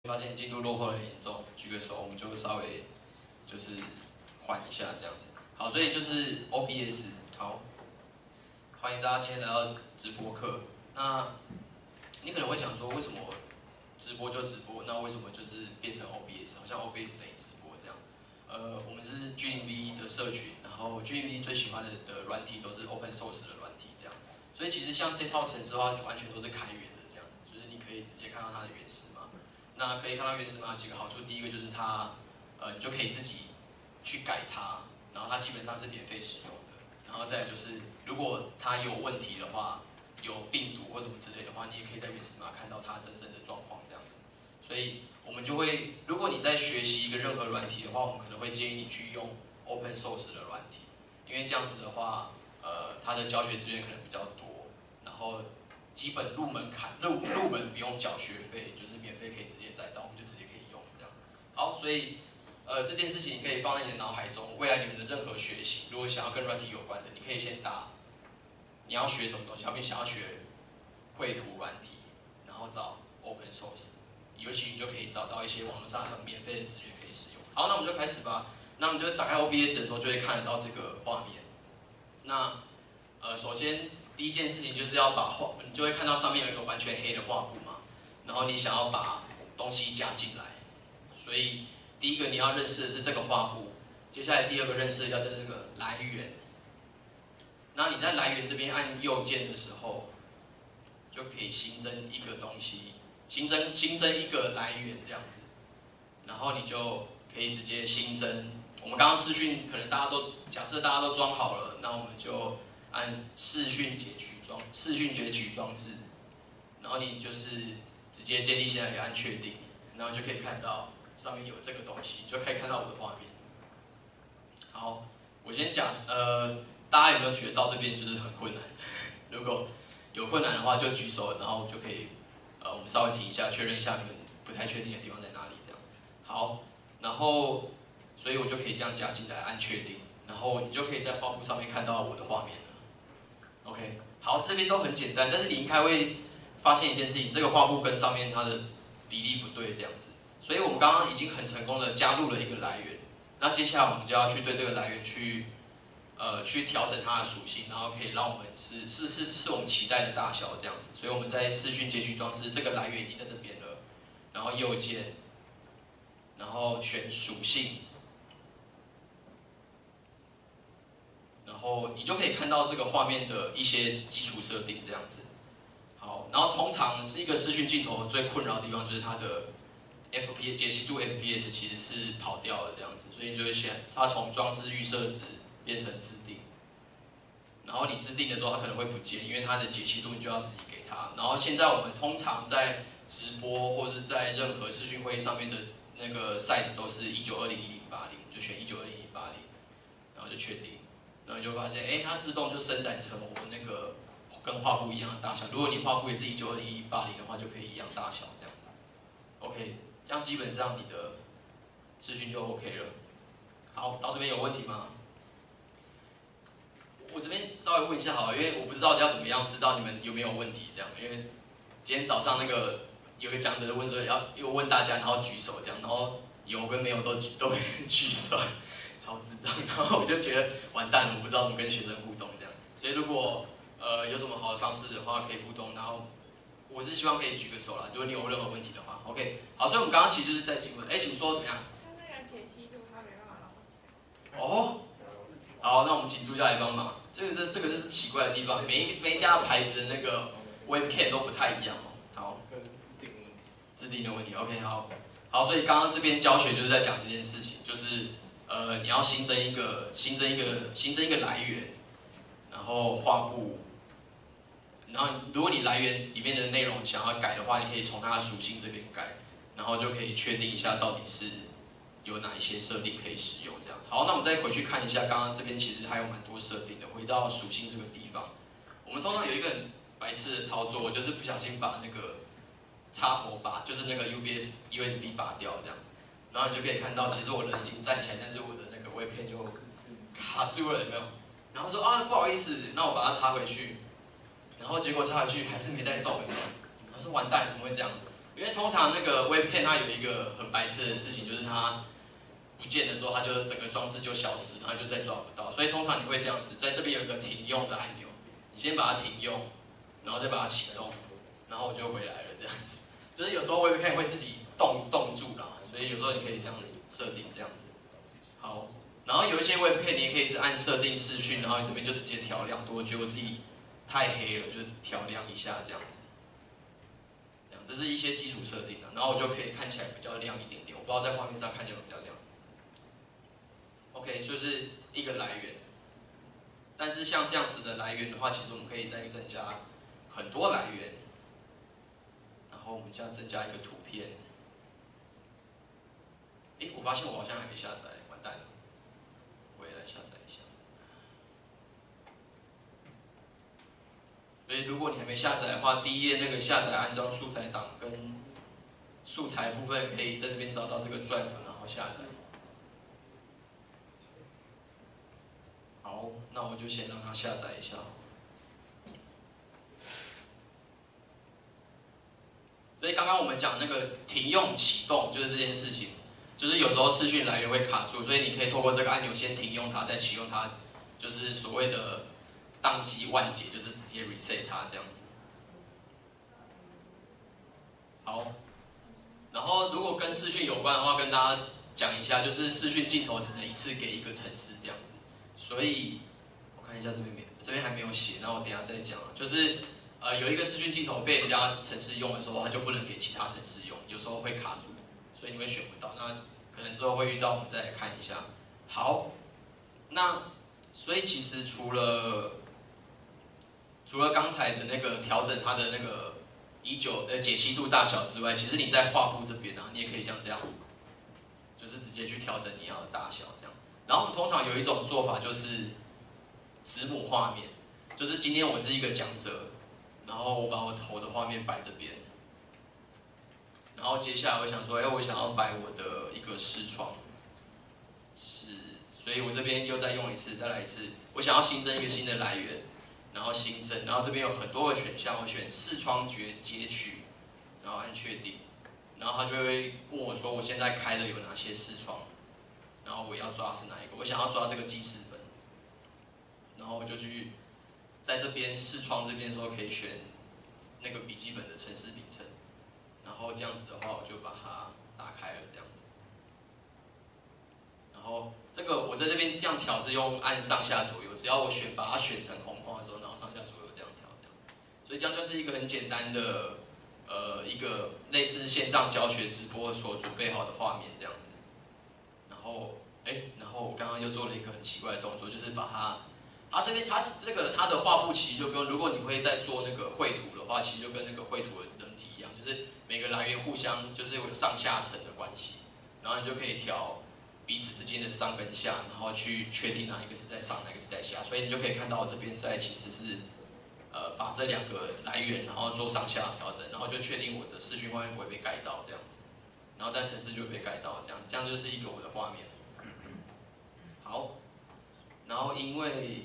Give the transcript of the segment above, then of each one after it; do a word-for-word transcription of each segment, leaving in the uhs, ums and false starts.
发现进度落后很严重，举个手，我们就稍微就是缓一下这样子。好，所以就是 O B S， 好，欢迎大家今天来到直播课。那你可能会想说，为什么直播就直播？那为什么就是变成 O B S？ 好像 O B S 等于直播这样。呃，我们是 G 零 V 的社群，然后 G 零 V 最喜欢的的软体都是 Open Source 的软体这样。所以其实像这套程式的话，完全都是开源的这样子，就是你可以直接看到它的原始码。那可以看到原始码几个好处，第一个就是它，呃，你就可以自己去改它，然后它基本上是免费使用的。然后再来就是，如果它有问题的话，有病毒或什么之类的话，你也可以在原始码看到它真正的状况这样子。所以我们就会，如果你在学习一个任何软体的话，我们可能会建议你去用 Open Source 的软体，因为这样子的话，呃，它的教学资源可能比较多，然后基本入门槛入入门不用缴学费，就是免费可以直接载到，我们就直接可以用这样。好，所以呃这件事情你可以放在你的脑海中，未来你们的任何学习，如果想要跟软体有关的，你可以先打你要学什么东西，好比想要学绘图软体，然后找 Open Source， 尤其你就可以找到一些网络上很免费的资源可以使用。好，那我们就开始吧。那我们就打开 O B S 的时候，就会看得到这个画面。那呃首先第一件事情就是要把画，你就会看到上面有一个完全黑的画布嘛，然后你想要把东西加进来，所以第一个你要认识的是这个画布，接下来第二个认识的叫做这个来源。那你在来源这边按右键的时候，就可以新增一个东西，新增新增一个来源这样子，然后你就可以直接新增。我们刚刚视讯可能大家都假设大家都装好了，那我们就按视讯截取装视讯截取装置，然后你就是直接建立起来，按确定，然后就可以看到上面有这个东西，就可以看到我的画面。好，我先讲，呃，大家有没有觉得到这边就是很困难？如果有困难的话就举手，然后就可以，呃，我们稍微停一下，确认一下你们不太确定的地方在哪里，这样。好，然后所以我就可以这样加进来，按确定。然后你就可以在画布上面看到我的画面了。OK， 好，这边都很简单，但是你应该会发现一件事情，这个画布跟上面它的比例不对，这样子。所以我们刚刚已经很成功的加入了一个来源，那接下来我们就要去对这个来源去，呃，去调整它的属性，然后可以让我们是是是是我们期待的大小这样子。所以我们在视讯截取装置这个来源已经在这边了，然后右键，然后选属性。然后你就可以看到这个画面的一些基础设定这样子。好，然后通常是一个视讯镜头最困扰的地方就是它的 F P S 解析度 F P S 其实是跑掉了这样子，所以你就会选它从装置预设值变成自定。然后你自定的时候它可能会不见，因为它的解析度你就要自己给它。然后现在我们通常在直播或是在任何视讯会议上面的那个 size 都是一九二零一零八零，就选一九二零一八零，然后就确定。然后你就发现，哎，它自动就伸展成我们那个跟画布一样的大小。如果你画布也是一九二零一八零的话，就可以一样大小这样子。OK， 这样基本上你的视讯就 OK 了。好，到这边有问题吗？我这边稍微问一下好了，因为我不知道要怎么样知道你们有没有问题这样。因为今天早上那个有个讲者问说要又问大家，然后举手这样，然后有跟没有都举都举手。超智障，然后我就觉得完蛋了，我不知道怎么跟学生互动这样。所以如果呃有什么好的方式的话，可以互动。然后我是希望可以举个手啦，如果你有任何问题的话 ，OK。好，所以我们刚刚其实就是在进入，哎，请说怎么样？ 他那个解析度他没办法让我起来。 哦，好，那我们请助教来帮忙。这个是这个是奇怪的地方，每一每一家牌子的那个 webcam 都不太一样哦。好，制定的问题 ，OK， 好，好，所以刚刚这边教学就是在讲这件事情，就是。呃，你要新增一个新增一个新增一个来源，然后画布，然后如果你来源里面的内容想要改的话，你可以从它的属性这边改，然后就可以确定一下到底是有哪一些设定可以使用这样。好，那我们再回去看一下，刚刚这边其实还有蛮多设定的。回到属性这个地方，我们通常有一个很白痴的操作，就是不小心把那个插头拔，就是那个 U B S U S B 拔掉这样。然后你就可以看到，其实我人已经站起来，但是我的那个 webcam 就卡住了，有没有？然后说啊，不好意思，那我把它插回去。然后结果插回去还是没在动，有没有？然后说完蛋，怎么会这样？ 因为通常那个 Webcam 它有一个很白痴的事情，就是它不见的时候，它就整个装置就消失，然后就再抓不到。所以通常你会这样子，在这边有一个停用的按钮，你先把它停用，然后再把它启动，然后我就回来了这样子。就是有时候 Webcam 会自己动动住啦，所以有时候你可以这样设定这样子。好，然后有一些 Webcam 你也可以按设定视讯，然后你这边就直接调亮度。我觉得我自己太黑了，就调亮一下这样子。这是一些基础设定的，然后我就可以看起来比较亮一点点。我不知道在画面上看起来有比较亮。OK， 就是一个来源。但是像这样子的来源的话，其实我们可以再增加很多来源。然后我们加增加一个图片。哎，我发现我好像还没下载，完蛋了。我也来下载一下。所以如果你还没下载的话，第一页那个下载安装素材档跟素材部分可以在这边找到这个 drive， 然后下载。好，那我就先让它下载一下。所以刚刚我们讲那个停用启动就是这件事情，就是有时候视讯来源会卡住，所以你可以透过这个按钮先停用它，再启用它，就是所谓的宕机万解，就是直接 reset 它这样子。好，然后如果跟视讯有关的话，跟大家讲一下，就是视讯镜头只能一次给一个程式这样子，所以我看一下这边没，这边还没有写，那我等一下再讲。就是呃有一个视讯镜头被人家程式用的时候，它就不能给其他程式用，有时候会卡住，所以你会选不到。那可能之后会遇到，我们再来看一下。好，那所以其实除了除了刚才的那个调整它的那个一九呃解析度大小之外，其实你在画布这边啊，你也可以像这样，就是直接去调整你要的大小这样。然后我们通常有一种做法就是子母画面，就是今天我是一个讲者，然后我把我头的画面摆这边，然后接下来我想说，哎，我想要摆我的一个视窗，是，所以我这边又再用一次，再来一次，我想要新增一个新的来源。然后新增，然后这边有很多个选项，我选视窗截截取，然后按确定，然后他就会问我说我现在开的有哪些视窗，然后我要抓是哪一个，我想要抓这个记事本，然后我就去在这边视窗这边的时候可以选那个笔记本的程式名称，然后这样子的话我就把它打开了这样子，然后这个我在这边这样调是用按上下左右，只要我选把它选成红框的时候，然后上下左右这样调，这样，所以这样就是一个很简单的，呃，一个类似线上教学直播所准备好的画面这样子。然后，哎，然后我刚刚又做了一个很奇怪的动作，就是把它，它这边它这个它的画布其实就跟如果你会在做那个绘图的话，其实就跟那个绘图的人体一样，就是每个来源互相就是有上下层的关系，然后你就可以调彼此之间的上跟下，然后去确定哪一个是在上，哪一个是在下，所以你就可以看到这边在其实是，呃，把这两个来源然后做上下调整，然后就确定我的视讯画面不会被盖到这样子，然后但程式就会被盖到这样，这样就是一个我的画面。好，然后因为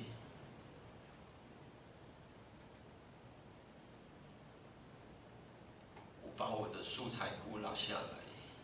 我把我的素材库拉下来。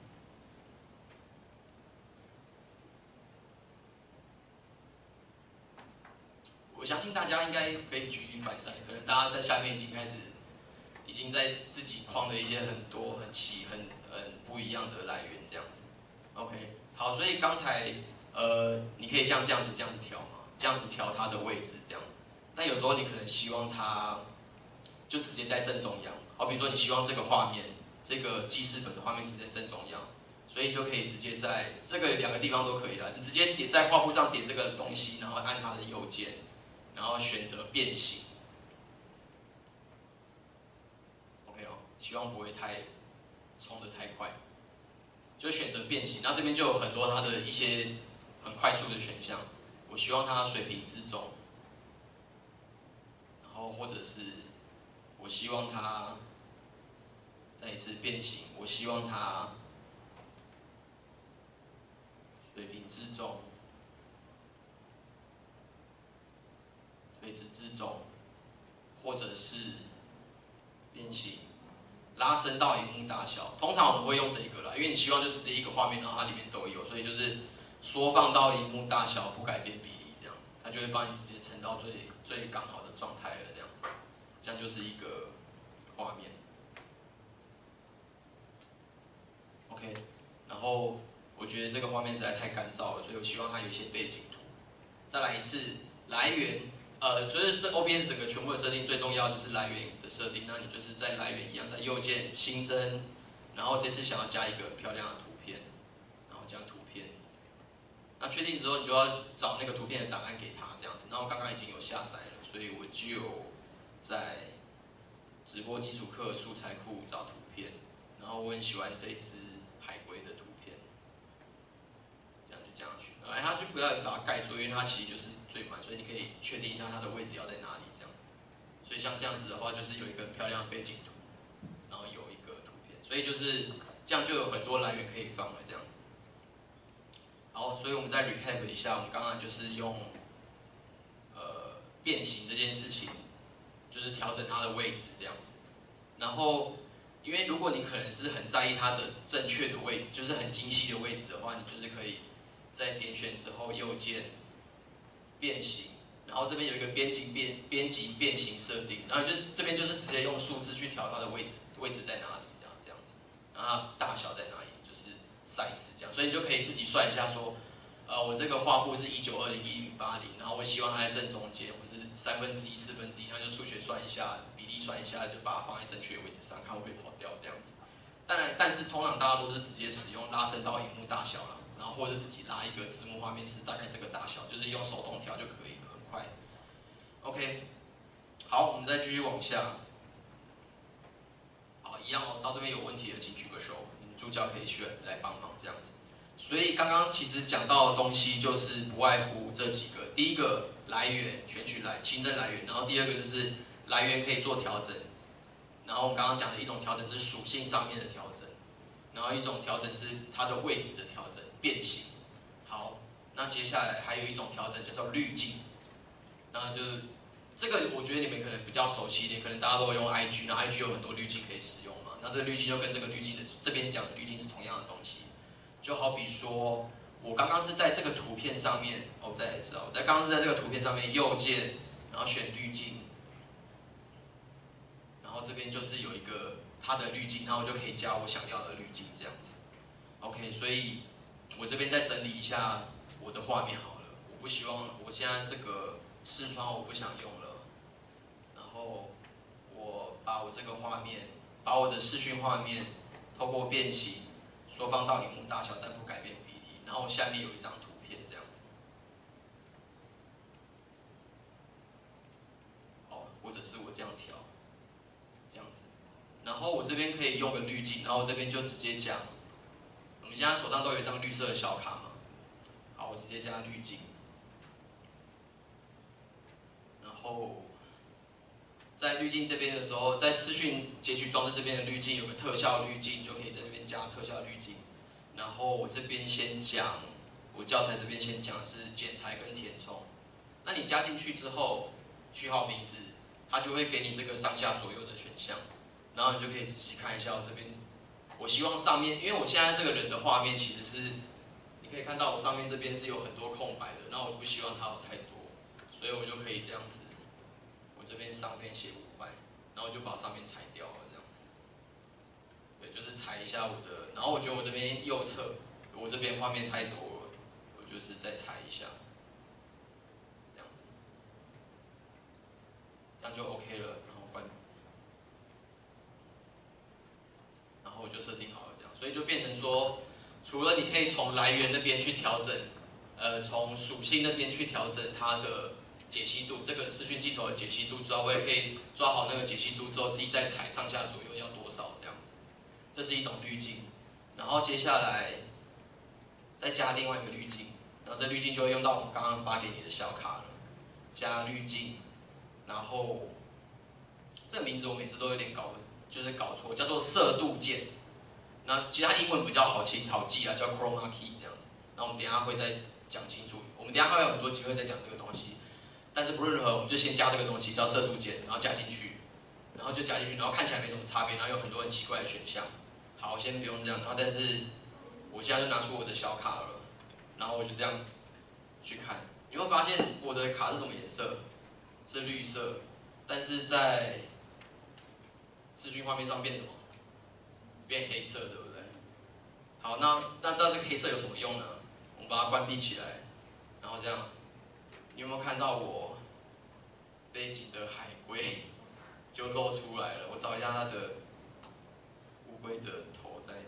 我相信大家应该可以举一反三，可能大家在下面已经开始，已经在自己框了一些很多很奇、很很不一样的来源这样子。OK， 好，所以刚才呃，你可以像这样子这样子调嘛，这样子调它的位置这样。但有时候你可能希望它就直接在正中央，好比说你希望这个画面，这个记事本的画面直接在正中央，所以你就可以直接在这个两个地方都可以了。你直接点在画布上点这个东西，然后按它的右键。然后选择变形 ，OK 哦，希望不会太冲得太快，就选择变形。那这边就有很多它的一些很快速的选项，我希望它水平自重，然后或者是我希望它再一次变形，我希望它水平自重。垂直自重，或者是变形， 拉伸到萤幕大小。通常我们会用这一个啦，因为你希望就直接一个画面，然后它里面都有，所以就是缩放到萤幕大小，不改变比例这样子，它就会帮你直接撑到最最刚好的状态了这样子，这样就是一个画面。OK， 然后我觉得这个画面实在太干燥了，所以我希望它有一些背景图。再来一次来源。 呃，就是这 O B S 整个全部的设定最重要就是来源的设定，那你就是在来源一样，在右键新增，然后这次想要加一个漂亮的图片，然后加图片，那确定之后你就要找那个图片的档案给他这样子，然后刚刚已经有下载了，所以我就在直播基础课素材库找图片，然后我很喜欢这一只海龟的图片，这样就加上去，哎，它就不要把它盖住，因为它其实就是。 最满，所以你可以确定一下它的位置要在哪里，这样。所以像这样子的话，就是有一个很漂亮的背景图，然后有一个图片，所以就是这样就有很多来源可以放了，这样子。好，所以我们再 recap 一下，我们刚刚就是用呃变形这件事情，就是调整它的位置这样子。然后，因为如果你可能是很在意它的正确的位，就是很精细的位置的话，你就是可以在点选之后右键。 变形，然后这边有一个编辑变编辑变形设定，然后就这边就是直接用数字去调它的位置，位置在哪里这样这样子，然后它大小在哪里，就是 size 这样，所以你就可以自己算一下说，呃，我这个画布是一九二零一零八零，然后我希望它在正中间，或是三分之一、四分之一，那就数学算一下，比例算一下，就把它放在正确的位置上，看会不会跑掉这样子。当然，但是通常大家都是直接使用拉伸到萤幕大小啦。 然后或者自己拉一个字幕画面是大概这个大小，就是用手动调就可以了，很快。OK， 好，我们再继续往下。好，一样哦，到这边有问题的请举个手，你助教可以去来帮忙这样子。所以刚刚其实讲到的东西就是不外乎这几个，第一个来源选取来新增来源，然后第二个就是来源可以做调整，然后我们刚刚讲的一种调整是属性上面的调整。 然后一种调整是它的位置的调整，变形。好，那接下来还有一种调整叫做滤镜，那就是这个我觉得你们可能比较熟悉一点，可能大家都会用 I G， 那 I G 有很多滤镜可以使用嘛。那这个滤镜就跟这个滤镜的这边讲的滤镜是同样的东西。就好比说，我刚刚是在这个图片上面，我再来一次啊，我在刚刚是在这个图片上面右键，然后选滤镜，然后这边就是有一个。 它的滤镜，然后我就可以加我想要的滤镜，这样子。OK， 所以我这边再整理一下我的画面好了。我不希望我现在这个视窗我不想用了，然后我把我这个画面，把我的视讯画面透过变形缩放到萤幕大小，但不改变比例。然后下面有一张图片，这样子。好，或者是我这样调，这样子。 然后我这边可以用个滤镜，然后这边就直接讲，我们现在手上都有一张绿色的小卡嘛，好，我直接加滤镜，然后在滤镜这边的时候，在视讯截取装置这边的滤镜有个特效滤镜，就可以在这边加特效滤镜。然后我这边先讲，我教材这边先讲是剪裁跟填充，那你加进去之后，序号名字，它就会给你这个上下左右的选项。 然后你就可以仔细看一下我这边，我希望上面，因为我现在这个人的画面其实是，你可以看到我上面这边是有很多空白的，那我不希望它有太多，所以我就可以这样子，我这边上边写五百，然后我就把上面裁掉了这样子，对，就是裁一下我的，然后我觉得我这边右侧，我这边画面太多了，我就是再裁一下，这样子，这样就 OK 了，然后关。 然后我就设定好了这样，所以就变成说，除了你可以从来源那边去调整，呃，从属性那边去调整它的解析度，这个视讯镜头的解析度之外，我也可以抓好那个解析度之后，自己再裁上下左右要多少这样子，这是一种滤镜。然后接下来再加另外一个滤镜，然后这滤镜就会用到我们刚刚发给你的小卡了，加滤镜，然后这个名字我每次都有点搞。 就是搞错，叫做色度键。那其他英文比较好记，好记啊，叫 chroma key 这样子。那我们等一下会再讲清楚。我们等一下会有很多机会再讲这个东西。但是不论如何，我们就先加这个东西，叫色度键，然后加进去。 然后就加进去，然后看起来没什么差别，然后有很多很奇怪的选项。好，先不用这样，然后但是我现在就拿出我的小卡了，然后我就这样去看，你会发现我的卡是什么颜色？是绿色，但是在视讯画面上变什么？变黑色，对不对？好，那那那这个黑色有什么用呢？我们把它关闭起来，然后这样，你有没有看到我背景的海龟就露出来了？我找一下它的乌龟的头在，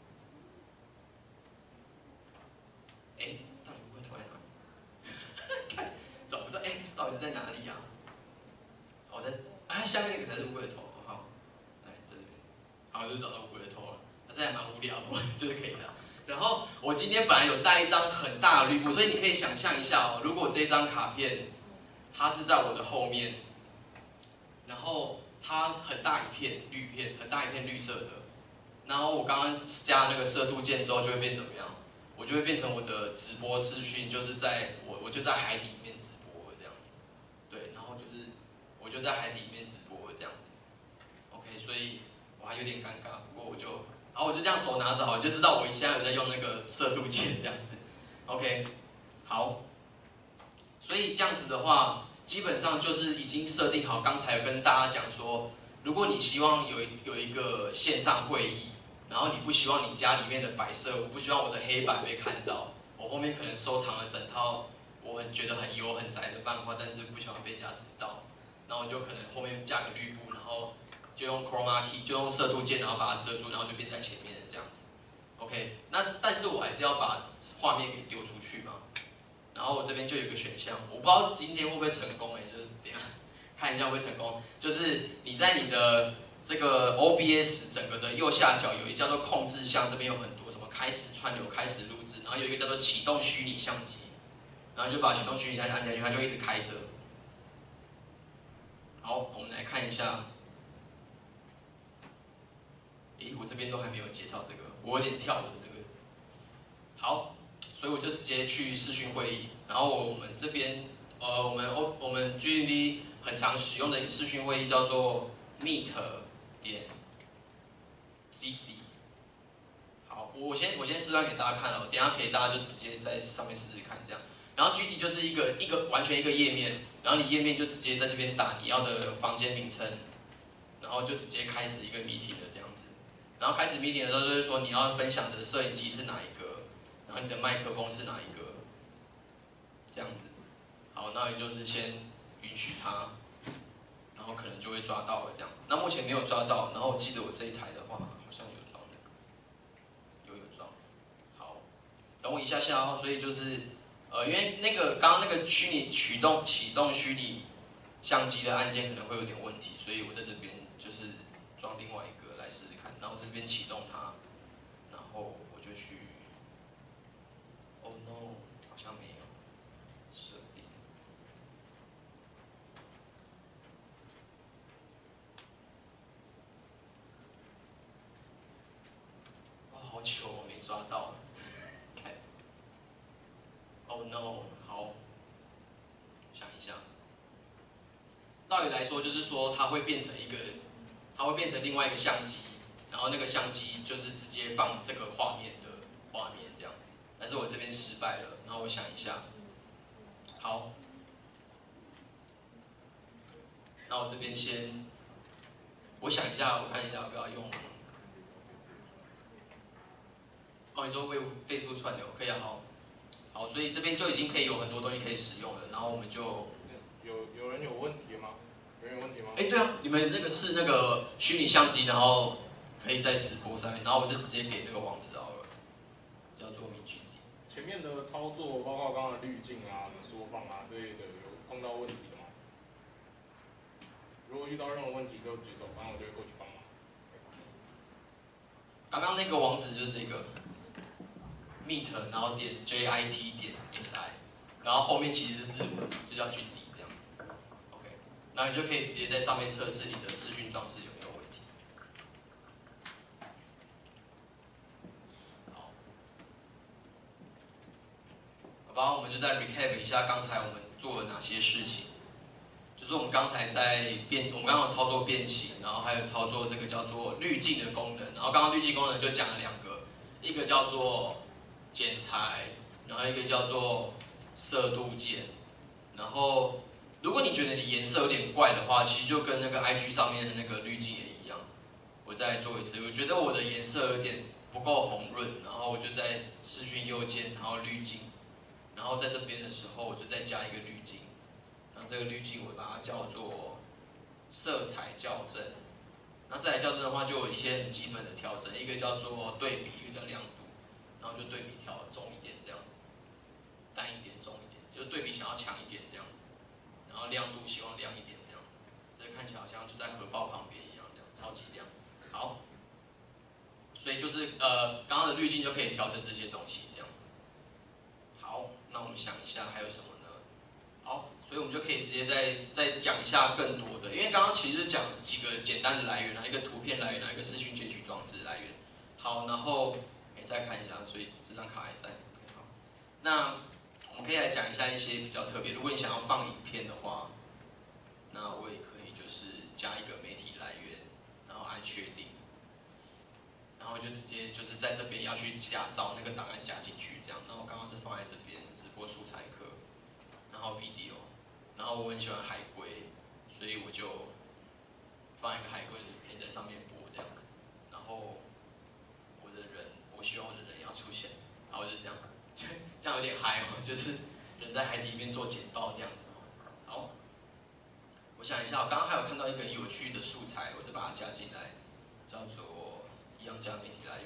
哎，到底乌龟头在哪里？看找不到，哎，到底是在哪里呀、啊？我在啊，下面那个才是乌龟的头，好，来这边，好，就是找到乌龟的头了。这还蛮无聊的，就是可以了。然后我今天本来有带一张很大的绿布，所以你可以想象一下哦，如果这张卡片它是在我的后面，然后它很大一片绿片，很大一片绿色的，然后我刚刚加那个色度键之后，就会变怎么样？我就会变成我的直播视讯，就是在我我就在海底里面直播这样子，对，然后就是我就在海底里面直播这样子 ，OK， 所以我还有点尴尬，不过我就。然后我就这样手拿着好，你就知道我现在有在用那个色度键这样子 ，OK， 好，所以这样子的话，基本上就是已经设定好。刚才有跟大家讲说，如果你希望有有一个线上会议，然后你不希望你家里面的摆设，我不希望我的黑板被看到，我后面可能收藏了整套我很觉得很油很宅的漫画，但是不希望被人家知道，然后我就可能后面加个绿布，然后。就用 Chroma Key， 就用色度键，然后把它遮住，然后就变在前面的这样子。OK， 那但是我还是要把画面给丢出去嘛。然后我这边就有一个选项，我不知道今天会不会成功哎、欸，就是等一下看一下会不会成功。就是你在你的这个 O B S 整个的右下角有一个叫做控制项，这边有很多什么开始串流、开始录制，然后有一个叫做启动虚拟相机，然后就把启动虚拟相机按下去，它就一直开着。好，我们来看一下。诶，我这边都还没有介绍这个，我有点跳的那个。好，所以我就直接去视讯会议，然后我们这边，呃，我们 O 我们 G D D 很常使用的一个视讯会议叫做 Meet 点 Z Z。好，我先我先示范给大家看了，等一下可以大家就直接在上面试试看这样。然后 G D 就是一个一个完全一个页面，然后你页面就直接在这边打你要的房间名称，然后就直接开始一个 meeting 的这样子。然后开始 meeting 的时候，就是说你要分享的摄影机是哪一个，然后你的麦克风是哪一个，这样子。好，那也就是先允许它，然后可能就会抓到了这样。那目前没有抓到，然后我记得我这一台的话好像有装那个，有有装。好，等我一下下哦。所以就是呃，因为那个刚刚那个虚拟驱动启动虚拟相机的按键可能会有点问题，所以我在这边就是装另外一个来试试看。然后这边启动它，然后我就去 ，Oh no， 好像没有设定。哦，好糗，我没抓到。看 ，Oh no， 好，想一下。照理来说，就是说它会变成一个，它会变成另外一个相机。然后那个相机就是直接放这个画面的画面这样子，但是我这边失败了，然后我想一下，好，那我这边先，我想一下，我看一下要不要用，哦，你说为 Facebook 串流可以啊，好，好，所以这边就已经可以有很多东西可以使用了，然后我们就， 有有人有问题吗？有人有问题吗？ 哎，对啊，你们那个是那个虚拟相机，然后。可以在直播上面，然后我就直接给那个网址好了，叫做 MeetGZ。 前面的操作，包括刚刚的滤镜啊、缩放啊这类的，有碰到问题的吗？如果遇到任何问题，就举手，然后我就会过去帮忙。 刚刚那个网址就是这个 Meet， 然后点 J I T 点 S I， 然后后面其实是日文，就叫 G Z 这样子。OK， 然后你就可以直接在上面测试你的视讯装置有没有问题。好吧，我们就再 recap 一下刚才我们做了哪些事情。 就是我们刚才在变，我们刚刚有操作变形，然后还有操作这个叫做滤镜的功能。然后刚刚滤镜功能就讲了两个，一个叫做剪裁，然后一个叫做色度键。然后如果你觉得你颜色有点怪的话，其实就跟那个 I G 上面的那个滤镜也一样。我再做一次，我觉得我的颜色有点不够红润，然后我就在视讯右键，然后滤镜，然后在这边的时候我就再加一个滤镜。那这个滤镜我把它叫做色彩校正。那色彩校正的话，就有一些很基本的调整，一个叫做对比，一个叫亮度，然后就对比调重一点这样子，淡一点重一点，就对比想要强一点这样子，然后亮度希望亮一点这样子，这看起来好像就在核爆旁边一样，这样超级亮。好，所以就是呃刚刚的滤镜就可以调整这些东西这样子。好，那我们想一下还有什么呢？好。所以我们就可以直接再再讲一下更多的，因为刚刚其实讲几个简单的来源啊，一个图片来源啊，一个视讯截取装置来源。好，然后哎再看一下，所以这张卡还在。好，那我们可以来讲一下一些比较特别。如果你想要放影片的话，那我也可以就是加一个媒体来源，然后按确定，然后就直接就是在这边要去加找那个档案加进去这样。然后刚刚是放在这边直播素材课，然后 video。然后我很喜欢海龟，所以我就放一个海龟的影片在上面播这样子。然后我的人，我希望我的人要出现，然后就这样，这样有点嗨哦，就是人在海底里面做简报这样子。好，我想一下，我刚刚还有看到一个有趣的素材，我再把它加进来，叫做一样加媒体来源。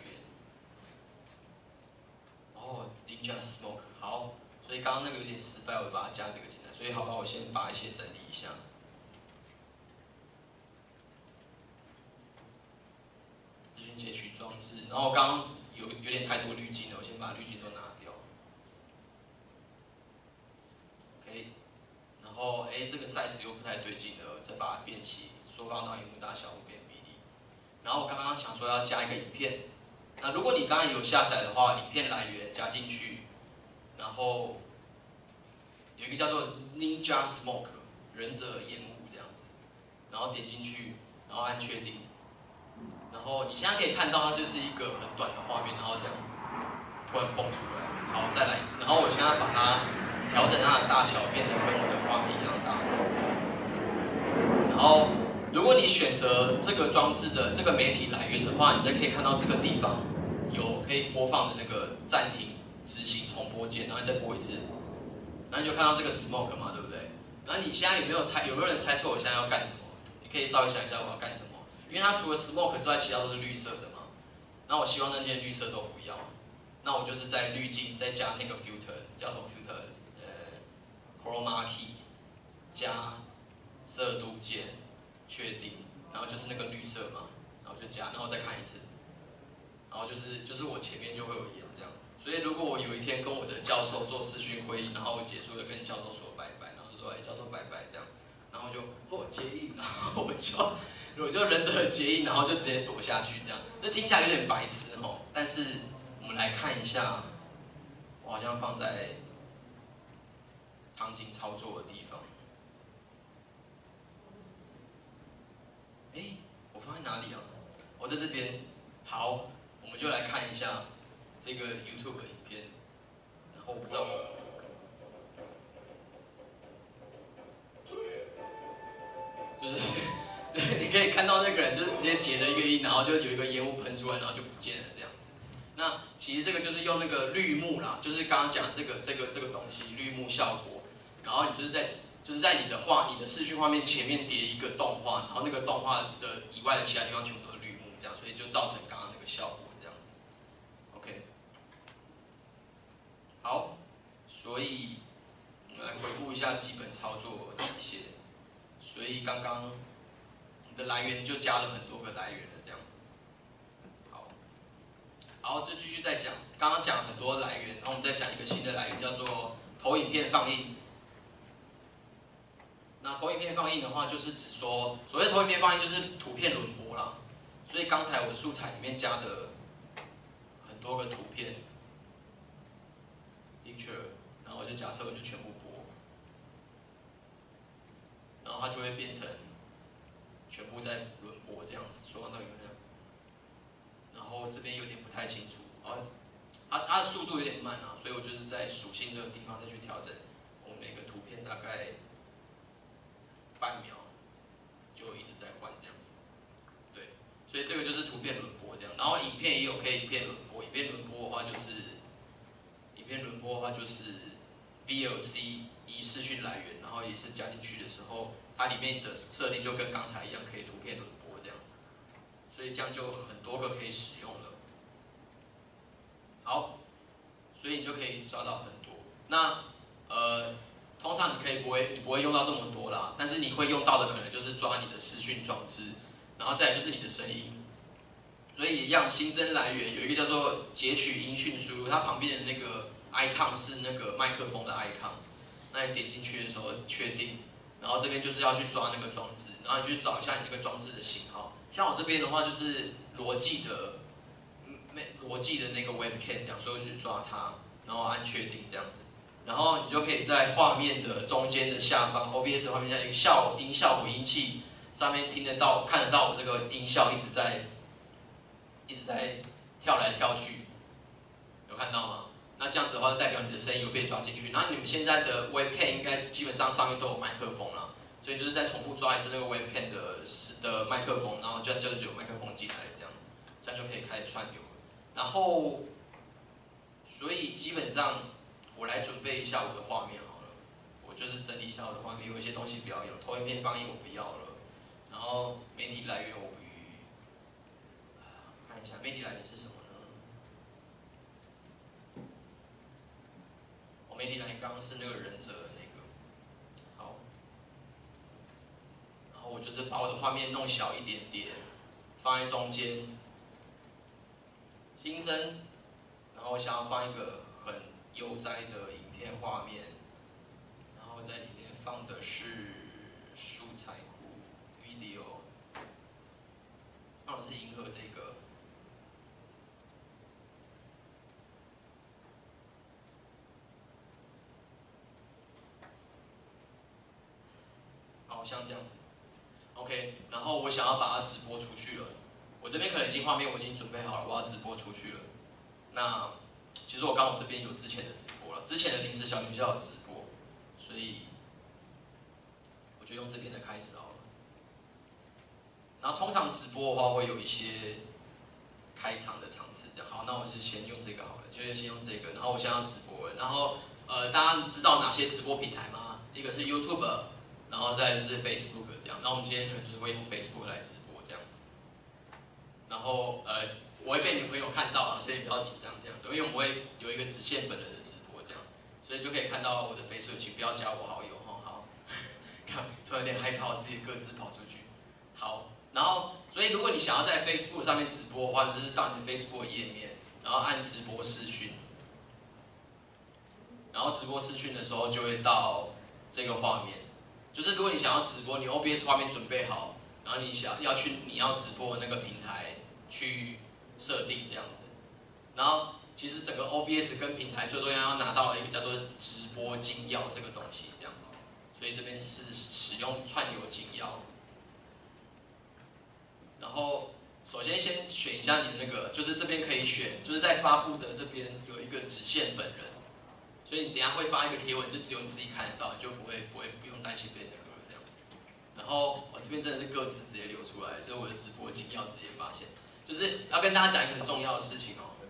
哦 ，Ninja Smoke， 好。所以刚刚那个有点失败，我把它加这个进来。所以好吧，我先把一些整理一下。资讯截取装置，然后刚刚有有点太多滤镜了，我先把滤镜都拿掉。OK， 然后哎，这个 size 又不太对劲了，再把它变细，缩放到萤幕大小五变比例。然后我刚刚想说要加一个影片，那如果你刚刚有下载的话，影片来源加进去。然后有一个叫做 Ninja Smoke 忍者烟雾这样子，然后点进去，然后按确定，然后你现在可以看到它就是一个很短的画面，然后这样突然蹦出来，好，再来一次，然后我现在把它调整它的大小，变成跟我的画面一样大。然后如果你选择这个装置的这个媒体来源的话，你再可以看到这个地方有可以播放的那个暂停。执行重播键，然后再播一次，然后你就看到这个 smoke 嘛，对不对？然后你现在有没有猜？有没有人猜错我现在要干什么？你可以稍微想一下我要干什么，因为它除了 smoke 之外，其他都是绿色的嘛。那我希望那些绿色都不要，那我就是在滤镜再加那个 filter， 叫什么 filter？ 呃 ，chroma key 加色度键，确定，然后就是那个绿色嘛，然后就加，然后再看一次，然后就是就是我前面就会有一样这样。所以如果我有一天跟我的教授做视讯会议，然后结束了跟教授说拜拜，然后就说哎教授拜拜这样，然后就哦结印，然后我就我就忍者结印，然后就直接躲下去这样，那听起来有点白痴哦，但是我们来看一下，我好像放在场景操作的地方，哎，我放在哪里啊？我在这边，好，我们就来看一下。这个 YouTube 的影片，然后我不知道，就是就是你可以看到那个人就直接截了一个音，然后就有一个烟雾喷出来，然后就不见了这样子。那其实这个就是用那个绿幕啦，就是刚刚讲这个这个这个东西绿幕效果，然后你就是在就是在你的画你的视讯画面前面叠一个动画，然后那个动画的以外的其他地方全部都是绿幕，这样，所以就造成刚刚那个效果。好，所以我们来回顾一下基本操作的一些。所以刚刚你的来源就加了很多个来源了，这样子。好，好，就继续再讲。刚刚讲很多来源，然后我们再讲一个新的来源，叫做投影片放映。那投影片放映的话，就是指说，所谓投影片放映就是图片轮播啦。所以刚才我的素材里面加的很多个图片。然后我就假设我就全部播，然后后它就会变成全部在轮播这样子，说到有没有这样？然后这边有点不太清楚，哦，它它的速度有点慢啊，所以我就是在属性这个地方再去调整，我每个图片大概半秒就一直在换这样子，对，所以这个就是图片轮播这样，然后影片也有可以影片轮播，影片轮播的话就是，影片轮播的话就是 V L C 以视讯来源，然后也是加进去的时候，它里面的设定就跟刚才一样，可以图片轮播这样子，所以这样就很多个可以使用了。好，所以你就可以抓到很多。那呃，通常你可以不会，你不会用到这么多啦，但是你会用到的可能就是抓你的视讯装置，然后再来就是你的声音。所以一样，新增来源有一个叫做截取音讯输入，它旁边的那个 icon 是那个麦克风的 icon。那你点进去的时候确定，然后这边就是要去抓那个装置，然后你去找一下你那个装置的型号。像我这边的话就是罗技的。罗技的那个 webcam 这样，所以我就去抓它，然后按确定这样子，然后你就可以在画面的中间的下方 ，O B S 画面下一个效音效回音器上面听得到、看得到我这个音效一直在一直在跳来跳去，有看到吗？那这样子的话，就代表你的声音有被抓进去。然后你们现在的 webcam 应该基本上上面都有麦克风了，所以就是再重复抓一次那个 webcam 的的麦克风，然后就就有麦克风进来这样，这样就可以开始串流。然后，所以基本上我来准备一下我的画面好了，我就是整理一下我的画面，有一些东西不要有，投影片放映我不要了，然后媒体来源我不予，看一下媒体来源是什么呢？我媒体来源刚刚是那个忍者的那个，好，然后我就是把我的画面弄小一点点，放在中间。新增，然后我想要放一个很悠哉的影片画面，然后在里面放的是素材库 video， 放的是银河这个，好像这样子 ，OK， 然后我想要把它直播出去了。我这边可能已经画面我已经准备好了，我要直播出去了。那其实我刚好这边有之前的直播了，之前的临时小学校的直播，所以我就用这边的开始好了。然后通常直播的话会有一些开场的场次，这样好，那我是先用这个好了，就是先用这个。然后我现在要直播了，然后呃大家知道哪些直播平台吗？一个是 YouTube， 然后再就是 Facebook 这样。那我们今天可能就是会用 Facebook 来直播这样子。然后呃，我会被女朋友看到啊，所以不要紧张这样子，因为我们会有一个只限本人的直播这样，所以就可以看到我的 Facebook， 请不要加我好友哦。好，看突然有点害怕，我自己各自跑出去。好，然后所以如果你想要在 Facebook 上面直播的话，就是到你的 Facebook 页面，然后按直播视讯，然后直播视讯的时候就会到这个画面，就是如果你想要直播，你 O B S 画面准备好。然后你想要去你要直播的那个平台去设定这样子，然后其实整个 O B S 跟平台最重要要拿到一个叫做直播金钥这个东西这样子，所以这边是使用串流金钥。然后首先先选一下你的那个，就是这边可以选，就是在发布的这边有一个只限本人，所以你等一下会发一个贴文，就只有你自己看得到，你就不会不会不用担心被那个。然后我这边真的是各自直接流出来，就是我的直播金钥直接发现，就是要跟大家讲一个很重要的事情哦。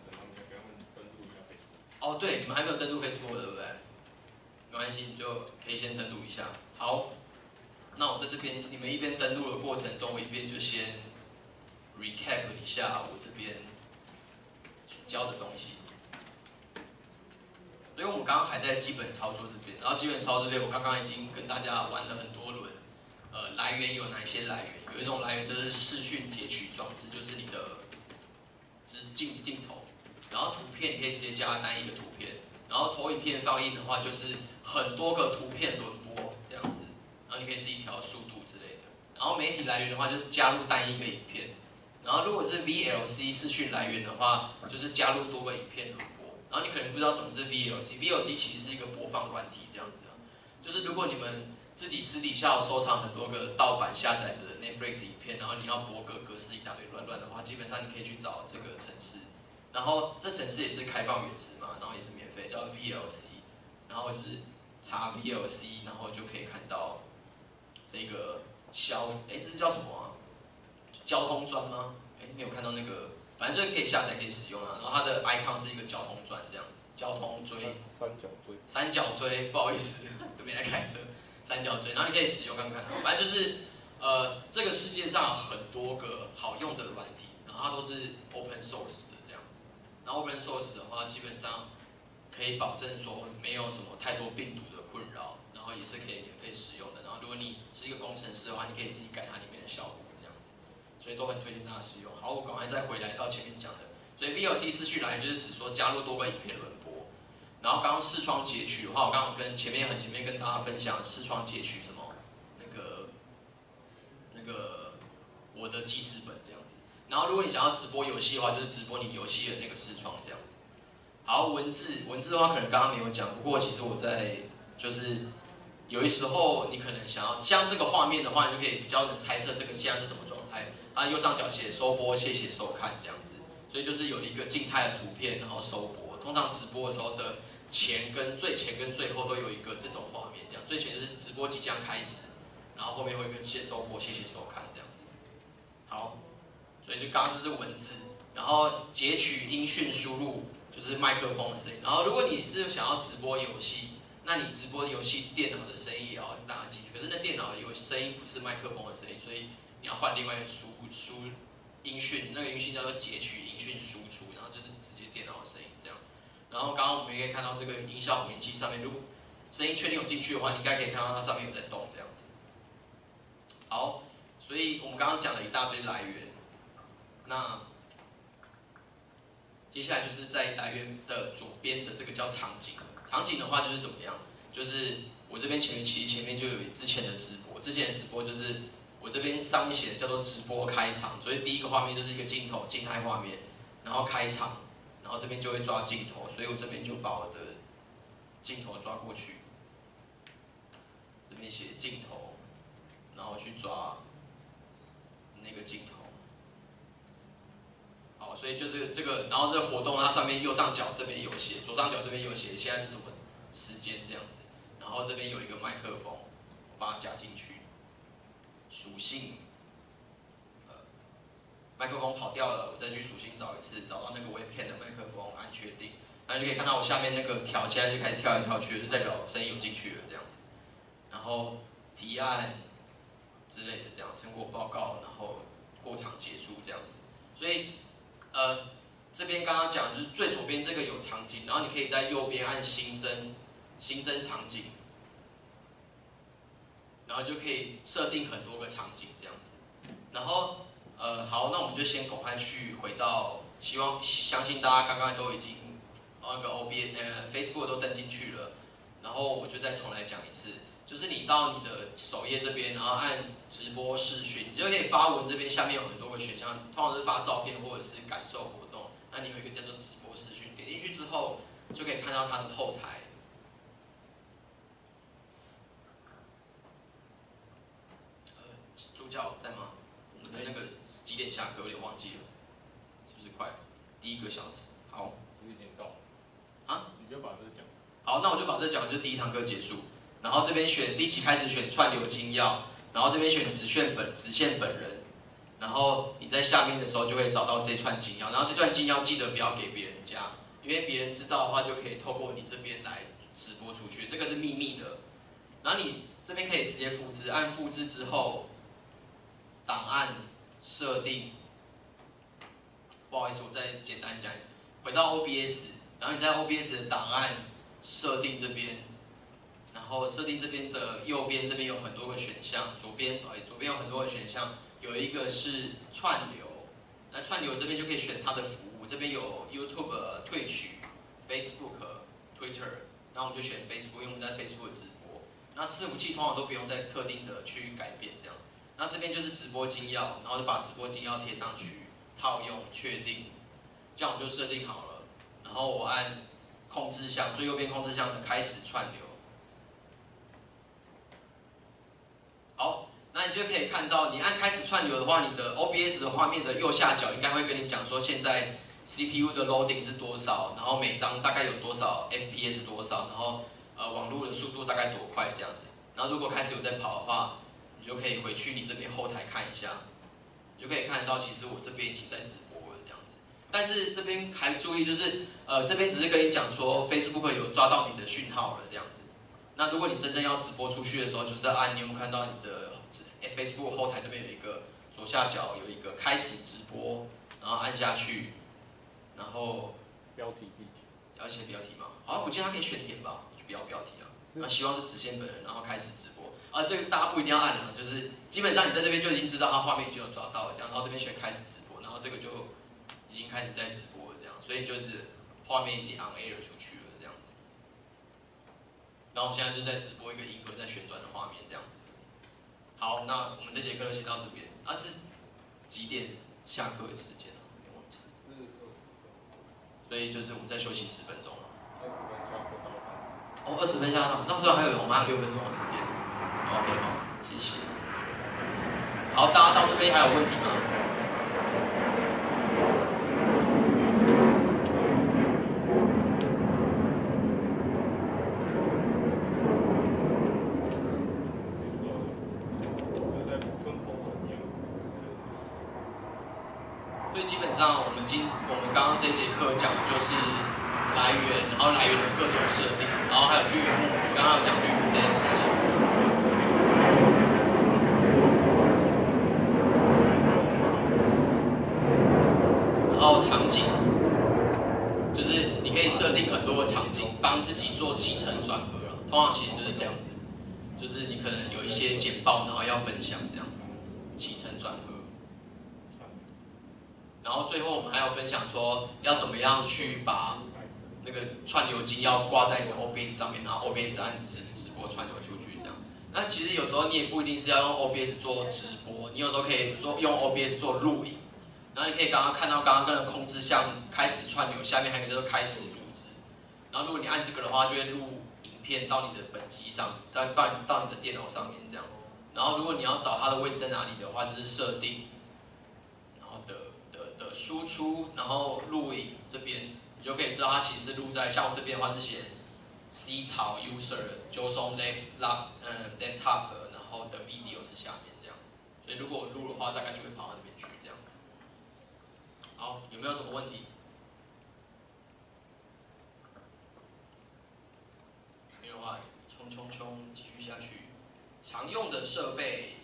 哦，对，你们还没有登录 Facebook 对不对？没关系，你就可以先登录一下。好，那我在这边，你们一边登录的过程中，我一边就先 recap 一下我这边教的东西。所以我们刚刚还在基本操作这边，然后基本操作这边我刚刚已经跟大家玩了很多轮。呃，来源有哪些来源？有一种来源就是视讯截取装置，就是你的直镜镜头，然后图片你可以直接加单一个图片，然后投影片放映的话就是很多个图片轮播这样子，然后你可以自己调速度之类的。然后媒体来源的话就是加入单一个影片，然后如果是 V L C 视讯来源的话，就是加入多个影片轮播。然后你可能不知道什么是 V L C，V L C 其实是一个播放软体这样子啊，就是如果你们自己私底下有收藏很多个盗版下载的 Netflix 影片，然后你要播个格式一大堆乱乱的话，基本上你可以去找这个程式，然后这程式也是开放原始嘛，然后也是免费，叫 V L C， 然后就是查 V L C， 然后就可以看到这个消，哎，这是叫什么啊？交通砖吗？哎，没有看到那个，反正就是可以下载可以使用啊。然后它的 icon 是一个交通砖这样子，交通锥， 三角锥， 三角锥，不好意思，都没来开车。三角锥，然后你可以使用看看，反正就是呃，这个世界上有很多个好用的软体，然后它都是 open source 的这样子。然后 open source 的话，基本上可以保证说没有什么太多病毒的困扰，然后也是可以免费使用的。然后如果你是一个工程师的话，你可以自己改它里面的效果这样子，所以都很推荐大家使用。好，我赶快再回来到前面讲的，所以 V L C 视讯来就是指说加入多个影片轮播。然后刚刚视窗截取的话，我刚刚跟前面很前面跟大家分享视窗截取什么那个那个我的记事本这样子。然后如果你想要直播游戏的话，就是直播你游戏的那个视窗这样子。好，文字文字的话可能刚刚没有讲，不过其实我在就是有的时候你可能想要像这个画面的话，你就可以比较能猜测这个现在是什么状态。它右上角写收播，谢谢收看这样子，所以就是有一个静态的图片，然后收播。通常直播的时候的前跟最前跟最后都有一个这种画面，这样最前就是直播即将开始，然后后面会跟谢周播，谢谢收看这样子。好，所以就刚刚就是文字，然后截取音讯输入就是麦克风的声音。然后如果你是想要直播游戏，那你直播游戏电脑的声音也要拉进去，可是那电脑有声音不是麦克风的声音，所以你要换另外一个输输音讯，那个音讯叫做截取音讯输出，然后就是直接电脑的声音这样。然后刚刚我们也可以看到这个音效混音器上面，如果声音确定有进去的话，你应该可以看到它上面有在动这样子。好，所以我们刚刚讲了一大堆来源，那接下来就是在来源的左边的这个叫场景。场景的话就是怎么样？就是我这边前面其实前面就有之前的直播，之前的直播就是我这边上面写的叫做直播开场，所以第一个画面就是一个镜头静态画面，然后开场。然后这边就会抓镜头，所以我这边就把我的镜头抓过去，这边写镜头，然后去抓那个镜头。好，所以就是这个，然后这个活动它上面右上角这边有写，左上角这边有写现在是什么时间这样子，然后这边有一个麦克风，我把它加进去，属性。麦克风跑掉了，我再去属性找一次，找到那个 webcam 的麦克风，按确定，那就可以看到我下面那个条现在就开始跳来跳去，就代表声音有进去了这样子。然后提案之类的这样，成果报告，然后过场结束这样子。所以呃这边刚刚讲就是最左边这个有场景，然后你可以在右边按新增新增场景，然后就可以设定很多个场景这样子，然后。呃，好，那我们就先赶快去回到，希望相信大家刚刚都已经那个 O B 呃 Facebook 都登进去了，然后我就再重来讲一次，就是你到你的首页这边，然后按直播视讯，你就可以发文这边下面有很多个选项，通常是发照片或者是感受活动，那你有一个叫做直播视讯，点进去之后就可以看到它的后台。呃，助教在吗？我们的那个几点下课有点忘记了，是不是快？第一个小时，好。 其实已经到了。 啊？ 你就把这讲。 好，那我就把这讲，就第一堂课结束。然后这边选立即开始选串流精要，然后这边选只限本只限本人，然后你在下面的时候就会找到这串精要，然后这串精要记得不要给别人家，因为别人知道的话就可以透过你这边来直播出去，这个是秘密的。然后你这边可以直接复制，按复制之后。档案设定，不好意思，我再简单讲，回到 O B S， 然后你在 O B S 的档案设定这边，然后设定这边的右边这边有很多个选项，左边哎左边有很多个选项，有一个是串流，那串流这边就可以选它的服务，这边有 YouTube、Twitch、Facebook、Twitter， 然后我们就选 Facebook， 因为我们在 Facebook 直播，那伺服器通常都不用再特定的去改变这样。那这边就是直播精要，然后就把直播精要贴上去，套用确定，这样我就设定好了。然后我按控制项最右边控制项的开始串流， 就可以看到，你按开始串流的话，你的 O B S 的画面的右下角应该会跟你讲说，现在 C P U 的 loading 是多少，然后每张大概有多少 F P S 多少，然后呃网络的速度大概多快这样子。然后如果开始有在跑的话，你就可以回去你这边后台看一下，你就可以看得到，其实我这边已经在直播了这样子。但是这边还注意，就是呃这边只是跟你讲说 Facebook 有抓到你的讯号了这样子。那如果你真正要直播出去的时候，就是按你有没有看到你的 Facebook 后台这边有一个左下角有一个开始直播，然后按下去，然后标题地题， 要写标题吗？好，我记得它可以选点吧，就不要标题啊。那希望是只限本人，然后开始直播。啊，这个大家不一定要按啊，就是基本上你在这边就已经知道它画面已经有抓到了，这样，然后这边选开始直播，然后这个就已经开始在直播了，这样，所以就是画面已经 on air 出去了这样子。然后我现在就在直播一个银河在旋转的画面这样子。好，那我们这节课就先到这边。啊，是几点下课的时间啊？没忘记。 是二十分。 所以就是我们再休息十分钟。 二十分下课到三十。 哦，二十分下课到，那不然还有我们还有六分钟的时间。OK， 好，谢谢。好，大家到这边还有问题吗？所以基本上我们今我们刚刚这节课讲的就是来源，然后来源的各种设定，然后还有绿幕，我刚刚有讲绿幕这件事情。然后场景，就是你可以设定很多个场景，帮自己做起承转合了。通常其实就是这样子，就是你可能有一些简报，然后要分享这样子，起承转合。然后最后我们还要分享说，要怎么样去把那个串流机要挂在你的 O B S 上面，然后 O B S 按直直播串流出去这样。那其实有时候你也不一定是要用 O B S 做直播，你有时候可以做用 O B S 做录影。然后你可以刚刚看到刚刚那个控制项开始串流，下面还有一个叫做开始录制。然后如果你按这个的话，就会录影片到你的本机上，到到到你的电脑上面这样。然后如果你要找它的位置在哪里的话，就是设定，然后的的的输出，然后录影这边，你就可以知道它其实是录在像我这边的话是写 C 槽 user 就从 lap 嗯 laptop 然后的 video 是下面这样子。所以如果我录的话，大概就会跑到那边去这样子。好，有没有什么问题？没有的话，冲冲冲，继续下去。常用的设备，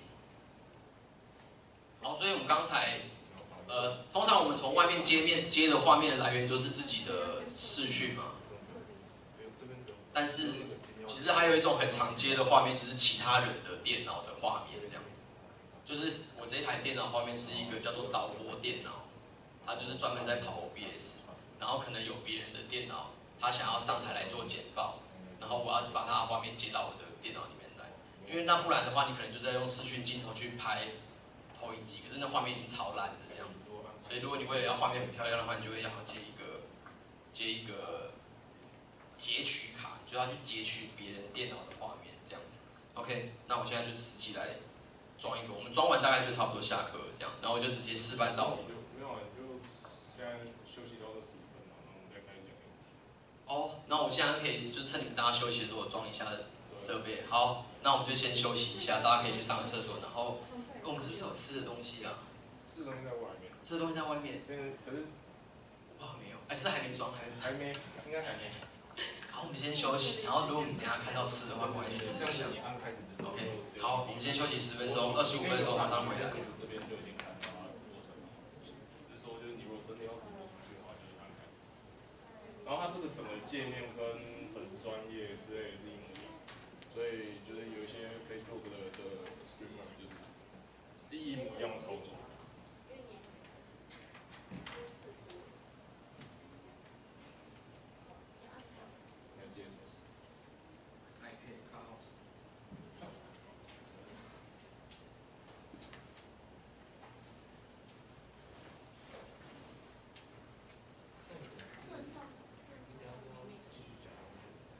好，所以我们刚才，呃，通常我们从外面接面接的画面的来源都是自己的视讯嘛，但是其实还有一种很常接的画面，就是其他人的电脑的画面这样子。就是我这台电脑画面是一个叫做导播电脑。他就是专门在跑 O B S， 然后可能有别人的电脑，他想要上台来做简报，然后我要把他的画面接到我的电脑里面来，因为那不然的话，你可能就是在用视讯镜头去拍投影机，可是那画面已经超烂的这样子，所以如果你为了要画面很漂亮的话，你就会让他接一个接一个截取卡，就要去截取别人电脑的画面这样子。OK， 那我现在就实际来装一个，我们装完大概就差不多下课了这样，然后我就直接示范到我。 现在休息到二十五分了，然后我们再开始讲。 哦，那我们现在可以就趁你们大家休息的时候装一下设备。好，那我们就先休息一下，大家可以去上个厕所。然后我们是不是有吃的东西啊？ 吃的东西在外面。 吃的东西在外面。 这个可是， 哇，没有，哎，是还没装，还还没，应该还没。 好，我们先休息。然后如果你等下看到吃的话，赶快去吃一下。OK， 好，我们先休息十分钟，二十五分钟马上回来。 这边就已经看到了直播成什么东西，只是说就是你如果真的要直播出去的话，就是刚开始。然后它这个整个界面跟粉丝专业之类的是一模一样，所以就是有一些 Facebook 的的 streamer 就是一模一样的操作。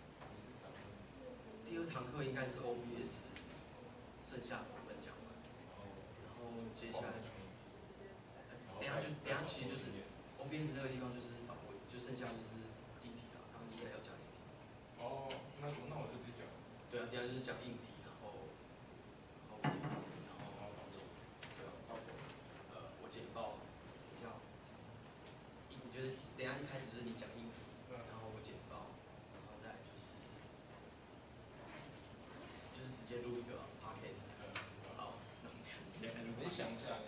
第二堂课应该是 O B S， 剩下部分讲完。 接下来，等下就等下其实就是 O B S 那个地方就是访问，就剩下就是硬体了，然后接下来要讲硬体。 哦，那那我就直接讲。 对啊，等下就是讲硬体，然后然后我简报，然后然后导进，对啊，差不多。呃，我简报，等一下，硬就是等下一开始就是你讲硬体，然后我简报，然后再就是就是直接录一个 podcast。好，那我们等下直接开始录。 你想一下。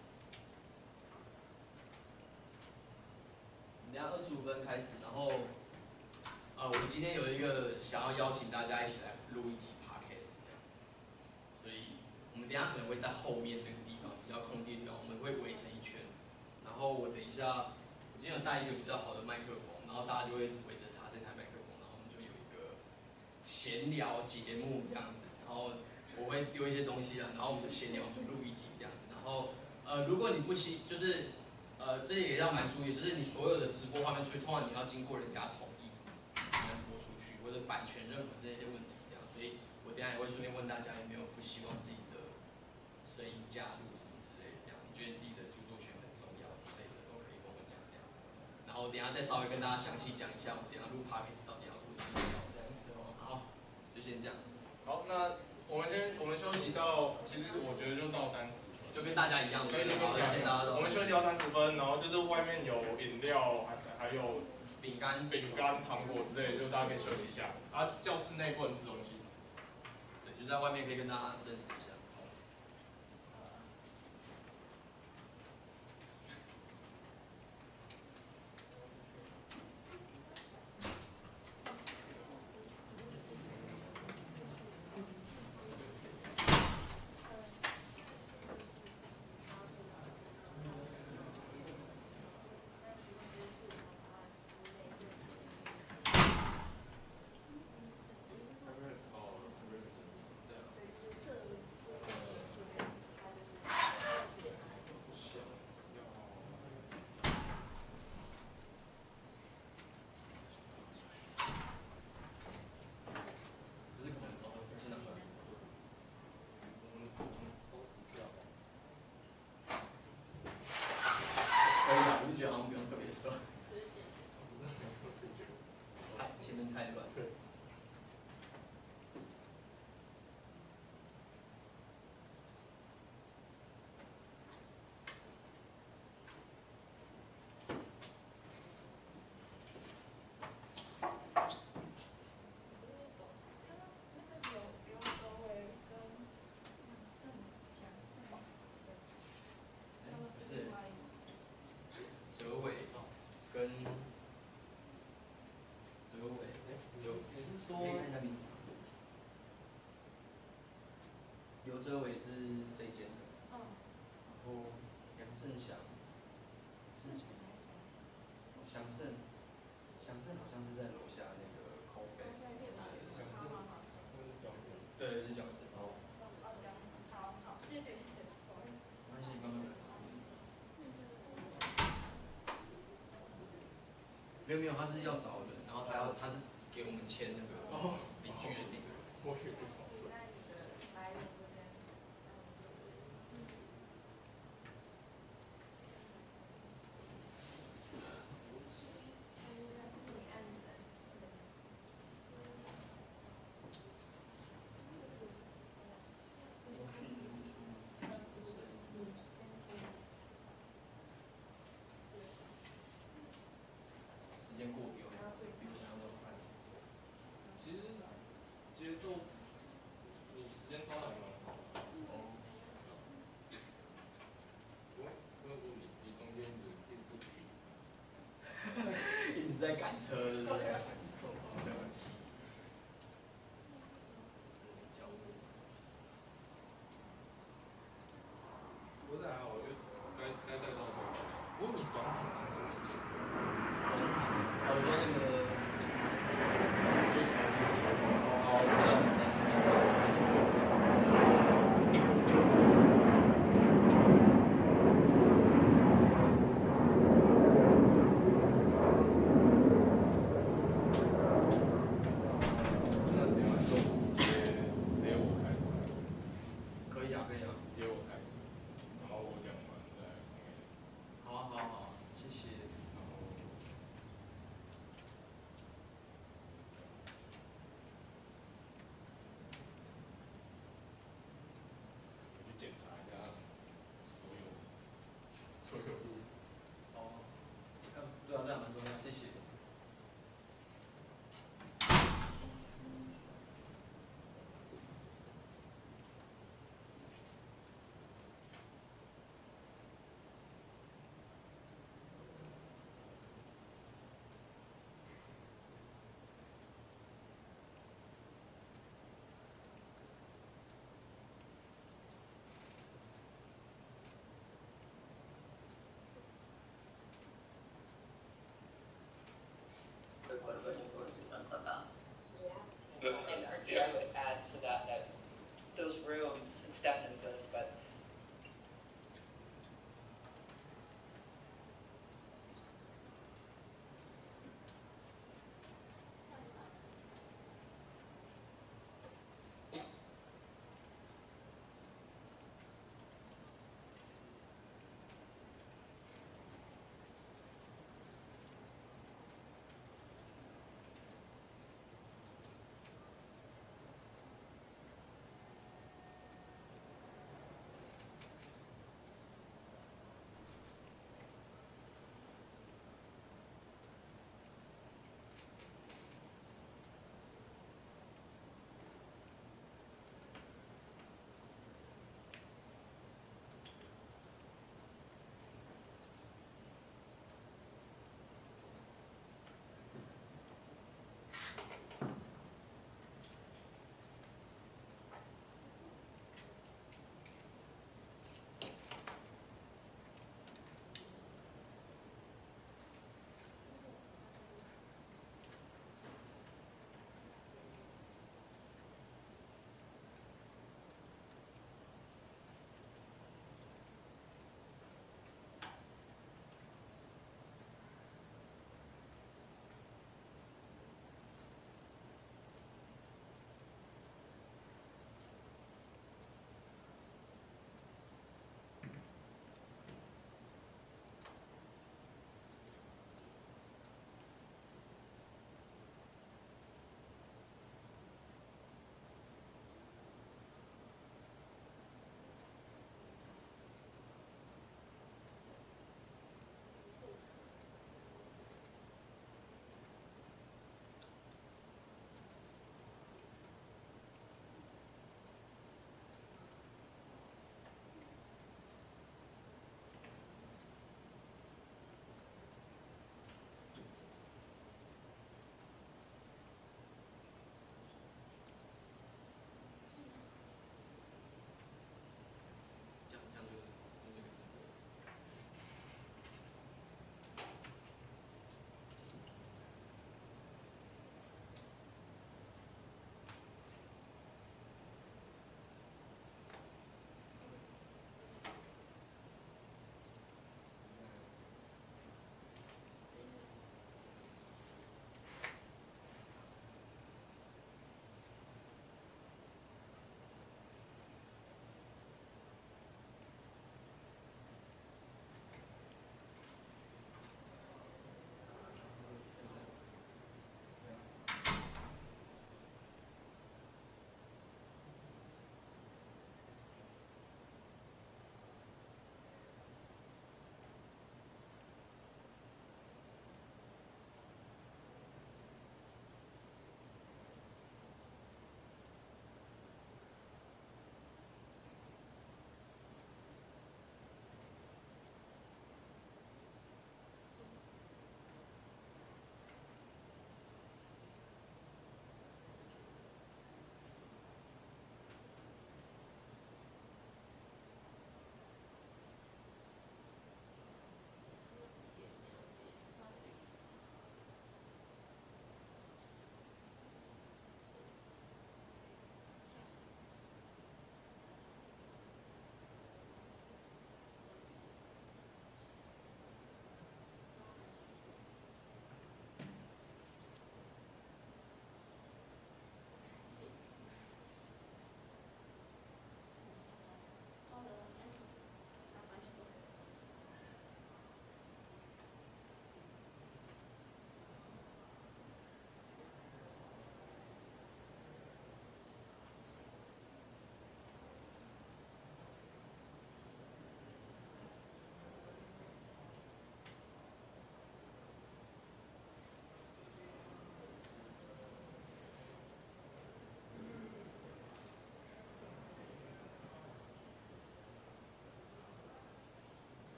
等下二十五分开始，然后，呃，我们今天有一个想要邀请大家一起来录一集 podcast 这样子，所以我们等下可能会在后面那个地方比较空地的地方，我们会围成一圈，然后我等一下，我今天有带一个比较好的麦克风，然后大家就会围着它这台麦克风，然后我们就有一个闲聊节目这样子，然后我会丢一些东西啊，然后我们就闲聊就录一集这样子，然后呃，如果你不希就是。呃，这也要蛮注意，就是你所有的直播画面出去，通常你要经过人家同意才能播出去，或者版权认可这些问题这样。所以我等一下也会顺便问大家有没有不希望自己的声音加入什么之类的，这样你觉得自己的著作权很重要之类的，都可以跟我讲这样。然后等一下再稍微跟大家详细讲一下，我们等一下录 podcast 到底要录什么这样子哦。好，就先这样子。 好，那我们先我们休息到，其实我觉得就到三十。 就跟大家一样的， 可以跟大家我们休息到三十分，然后就是外面有饮料，还还有饼干、 饼干、糖果之类的，就大家可以休息一下。啊，教室内不能吃东西。 对，就在外面可以跟大家认识一下。刘哲伟是这间的，然后杨胜祥，胜祥，祥胜，祥胜好像是在楼下那个 coffee。对，是讲师。好。 好好，谢谢谢谢，不好意思。 没关系，慢慢来。没有没有，他是要找人，然后他要他是给我们签那个邻居的那个。 我以为跑出来。 时间过比我比我想象中快。 其实节奏，你时间抓的蛮好的。哦。因为因为你你中间你一直不停。 一直在赶车，对不对？对不起。 不是还好，我就该该带到的。不过你转场当时没见过。 转场，哦，我说那个， 就长进球。 哦，这个不是在书面讲，我在书面讲。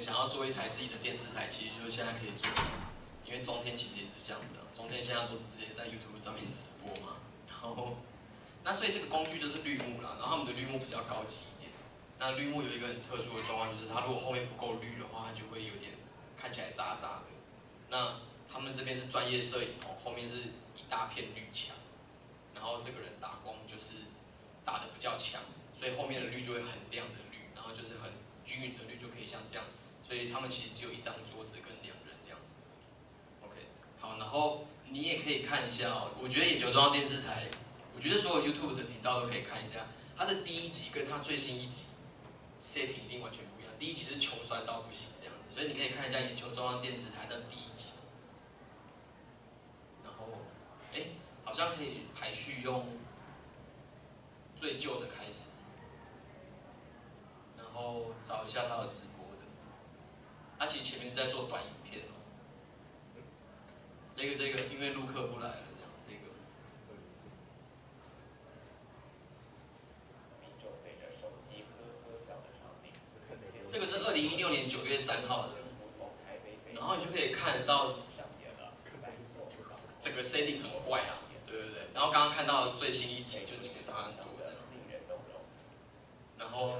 想要做一台自己的电视台，其实就是现在可以做，因为中天其实也是这样子啊，中天现在都直接在 YouTube 上面直播嘛，然后，那所以这个工具就是绿幕啦，然后他们的绿幕比较高级一点。那绿幕有一个很特殊的状况，就是它如果后面不够绿的话，它就会有点看起来渣渣的。那他们这边是专业摄影哦，后面是一大片绿墙，然后这个人打光就是打得比较强，所以后面的绿就会很亮的绿，然后就是很均匀的绿，就可以像这样。所以他们其实只有一张桌子跟两人这样子。OK， 好，然后你也可以看一下哦，我觉得眼球中央电视台，我觉得所有 YouTube 的频道都可以看一下，它的第一集跟它最新一集 setting 一定完全不一样。第一集是穷酸到不行这样子，所以你可以看一下眼球中央电视台的第一集。然后，哎，好像可以排序用最旧的开始，然后找一下它的直播的。它其实前面是在做短影片哦。这个这个，因为陆客不来了，这样这个。这个是二零一六年九月三号的，然后你就可以看得到，整个 setting 很怪啊，对不对？然后刚刚看到最新一集就几个差很多的，然后。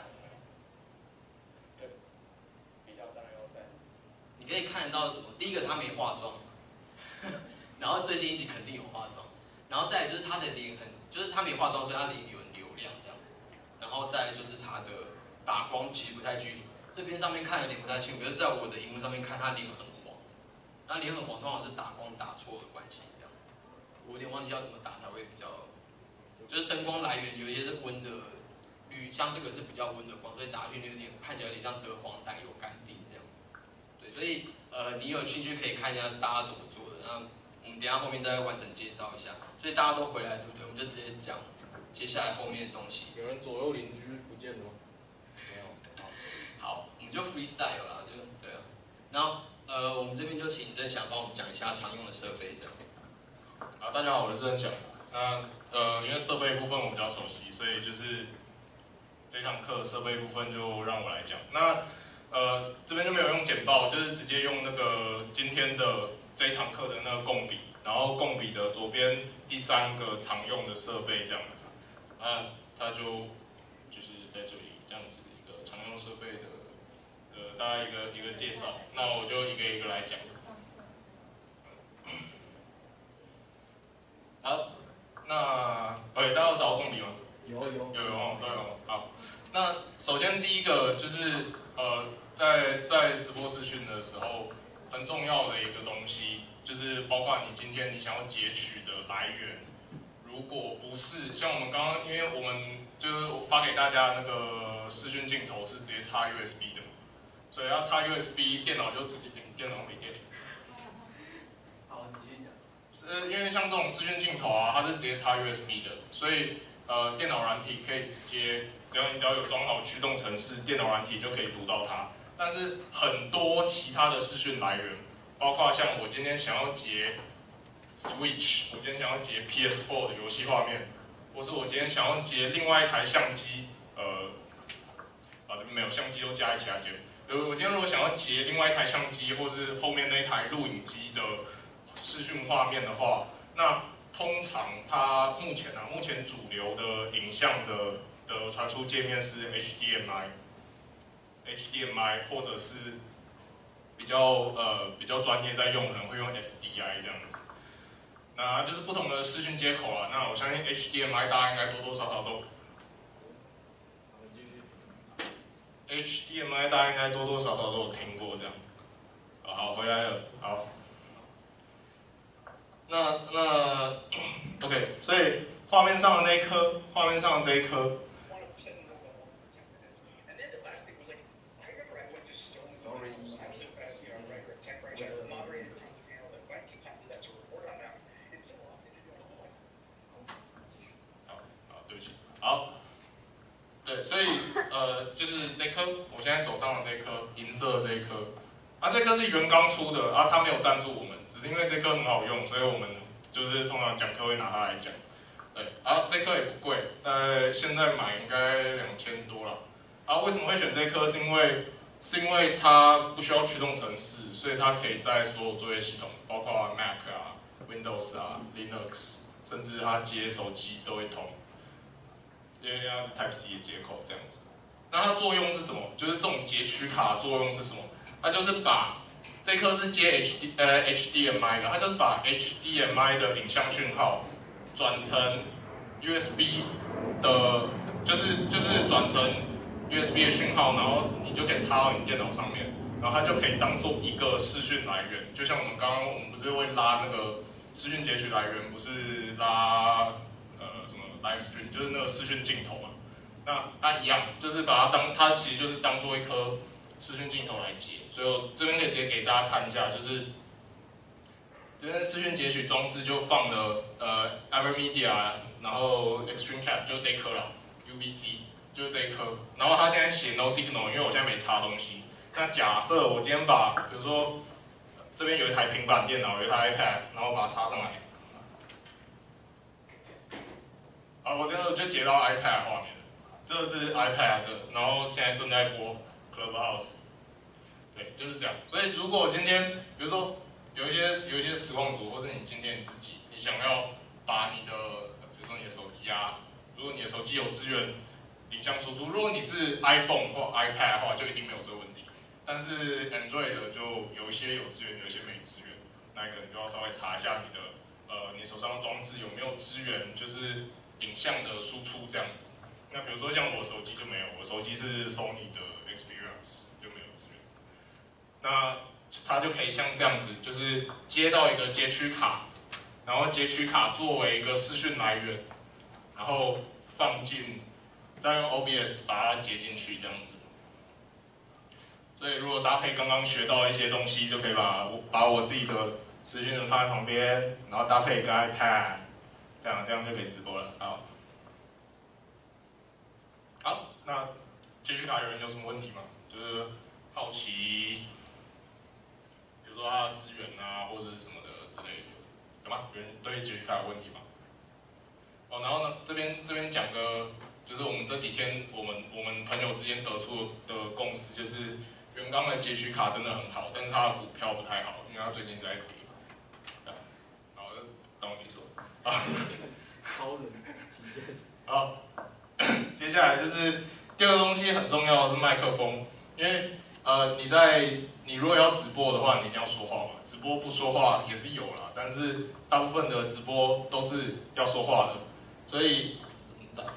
你可以看得到什么？第一个他没化妆，然后最新一集肯定有化妆，然后再来就是他的脸很，就是他没化妆，所以他脸有流量这样子，然后再来就是他的打光其实不太均匀，这边上面看有点不太清楚，可是在我的荧幕上面看他脸很黄，那脸很黄通常是打光打错的关系这样，我有点忘记要怎么打才会比较，就是灯光来源有一些是温的绿，像这个是比较温的光，所以打下去有点看起来有点像得黄疸有肝病这样子。对，所以呃，你有兴趣可以看一下大家怎么做的。那我们等一下后面再完整介绍一下。所以大家都回来，对不对？我们就直接讲接下来后面的东西。 有人左右邻居不见了吗？没有。 好，我们就 freestyle 啦，就对啊。然后呃，我们这边就请任翔帮我们讲一下常用的设备这样。 好，大家好，我是任翔。那呃，因为设备部分我比较熟悉，所以就是这堂课设备部分就让我来讲。那呃，这边就没有用简报，就是直接用那个今天的这一堂课的那个共笔，然后共笔的左边第三个常用的设备这样子，那它就就是在这里这样子一个常用设备的呃大概一个一个介绍，那我就一个一个来讲。好，那哎，大家有找到共笔吗？ 有有有有哦，都有。好，那首先第一个就是呃，在在直播视讯的时候，很重要的一个东西，就是包括你今天你想要截取的来源，如果不是像我们刚刚，因为我们就是发给大家那个视讯镜头是直接插 U S B 的，所以要插 U S B， 电脑就直接连电脑没电。 好，你继续讲。 呃，因为像这种视讯镜头啊，它是直接插 U S B 的，所以呃，电脑软体可以直接，只要你只要有装好驱动程式，电脑软体就可以读到它。但是很多其他的视讯来源，包括像我今天想要截 Switch， 我今天想要截 P S 四 的游戏画面，或是我今天想要截另外一台相机，呃，啊这边没有相机都加一起来截。呃，我今天如果想要截另外一台相机，或是后面那台录影机的视讯画面的话，那通常它目前啊，目前主流的影像的的传输界面是 H D M I。H D M I 或者是比较呃比较专业在用的人会用 S D I 这样子，那就是不同的视讯接口啦。那我相信 H D M I 大家应该多多少少都 ，H D M I 大家应该多多少少都有听过这样。好，回来了，好。那那 OK， 所以画面上的那一颗，画面上的这一颗。好，对，所以呃，就是这颗，我现在手上的这颗银色的这一颗，啊，这颗是原刚出的，啊，它没有赞助我们，只是因为这颗很好用，所以我们就是通常讲课会拿它来讲。对，啊，这颗也不贵，大概现在买应该两千多了。啊，为什么会选这颗？是因为是因为它不需要驱动程式，所以它可以在所有作业系统，包括 Mac 啊、Windows 啊、Linux， 甚至它接手机都会通，因为它是 Type C 的接口这样子。那它作用是什么？就是这种截取卡的作用是什么？它就是把这颗是接 H D 呃 H D M I 的，它就是把 H D M I 的影像讯号转成 U S B 的，就是就是转成 U S B 的讯号，然后你就可以插到你电脑上面，然后它就可以当做一个视讯来源。就像我们刚刚我们不是会拉那个视讯截取来源，不是拉呃什么 live stream， 就是那个视讯镜头嘛。那它一样，就是把它当它其实就是当做一颗视讯镜头来截。所以我这边可以直接给大家看一下，就是这边视讯截取装置就放了呃 AverMedia， 然后 ExtremeCap 就是这一颗啦 ，U V C 就是这一颗。然后它现在写 No Signal， 因为我现在没插东西。那假设我今天把，比如说这边有一台平板电脑，有一台 iPad， 然后把它插上来，啊，我这个就截到 iPad 画面。这个是 iPad 的，然后现在正在播 Clubhouse， 对，就是这样。所以如果今天，比如说有一些有一些实况组，或是你今天你自己，你想要把你的，比如说你的手机啊，如果你的手机有支援影像输出，如果你是 iPhone 或 iPad 的话，就一定没有这个问题。但是 Android 的就有一些有支援，有一些没支援，那你可能就要稍微查一下你的呃你手上的装置有没有支援，就是影像的输出这样子。那比如说像我手机就没有，我手机是 Sony 的 Xperia 就没有支援。那它就可以像这样子，就是接到一个截取卡，然后截取卡作为一个视讯来源，然后放进，再用 O B S 把它接进去这样子。所以如果搭配刚刚学到的一些东西，就可以把我把我自己的视讯人放在旁边，然后搭配一个 iPad， 这样这样就可以直播了。好。好，那截取卡有人有什么问题吗？就是好奇，比如说它的资源啊，或者是什么的之类的，有吗？有人对截取卡有问题吗？哦，然后呢，这边这边讲个，就是我们这几天我们我们朋友之间得出的共识，就是元刚的截取卡真的很好，但是它的股票不太好，因为它最近在跌。好，懂你说。啊， 超人极限。 好。接下来就是第二个东西很重要的是麦克风，因为呃你在你如果要直播的话，你一定要说话嘛。直播不说话也是有啦，但是大部分的直播都是要说话的，所以怎么打？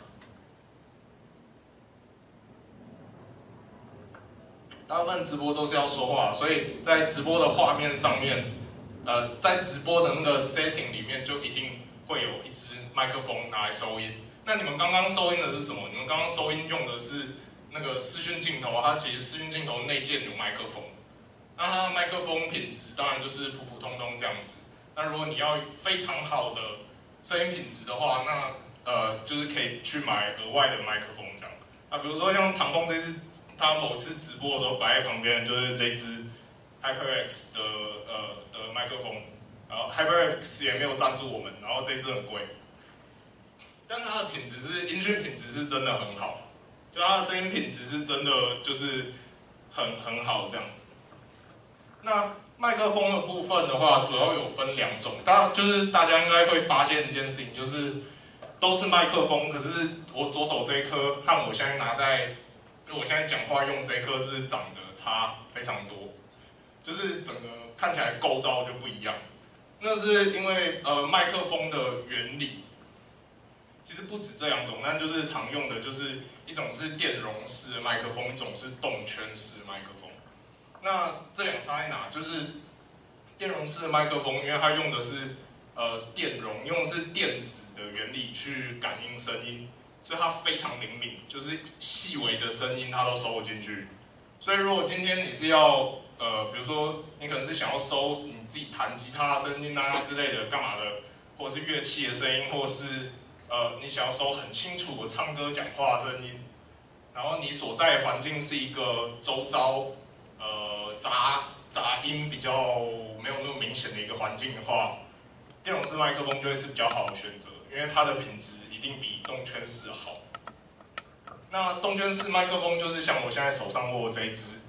大部分直播都是要说话，所以在直播的画面上面，呃，在直播的那个 setting 里面就一定会有一支麦克风拿来收音。那你们刚刚收音的是什么？你们刚刚收音用的是那个视讯镜头，它其实视讯镜头内建有麦克风。那它的麦克风品质当然就是普普通通这样子。那如果你要非常好的声音品质的话，那呃就是可以去买额外的麦克风这样。啊，比如说像唐风这次他某次直播的时候摆在旁边就是这支 HyperX 的呃的麦克风，然后 HyperX 也没有赞助我们，然后这支很贵。但它的品质是音讯品质是真的很好，就它的声音品质是真的就是很很好这样子。那麦克风的部分的话，主要有分两种，大就是大家应该会发现一件事情，就是都是麦克风，可是我左手这一颗和我现在拿在，就我现在讲话用这一颗是不是长得差非常多？就是整个看起来构造就不一样。那是因为呃麦克风的原理。其实不止这两种，但就是常用的，就是一种是电容式的麦克风，一种是动圈式的麦克风。那这两差在哪？就是电容式的麦克风，因为它用的是呃电容，用的是电子的原理去感应声音，所以它非常灵敏，就是细微的声音它都收得进去。所以如果今天你是要呃，比如说你可能是想要收你自己弹吉他的声音啊之类的，干嘛的，或者是乐器的声音，或是呃，你想要收很清楚我唱歌讲话的声音，然后你所在的环境是一个周遭呃杂杂音比较没有那么明显的一个环境的话，电容式麦克风就会是比较好的选择，因为它的品质一定比动圈式好。那动圈式麦克风就是像我现在手上握的这一支，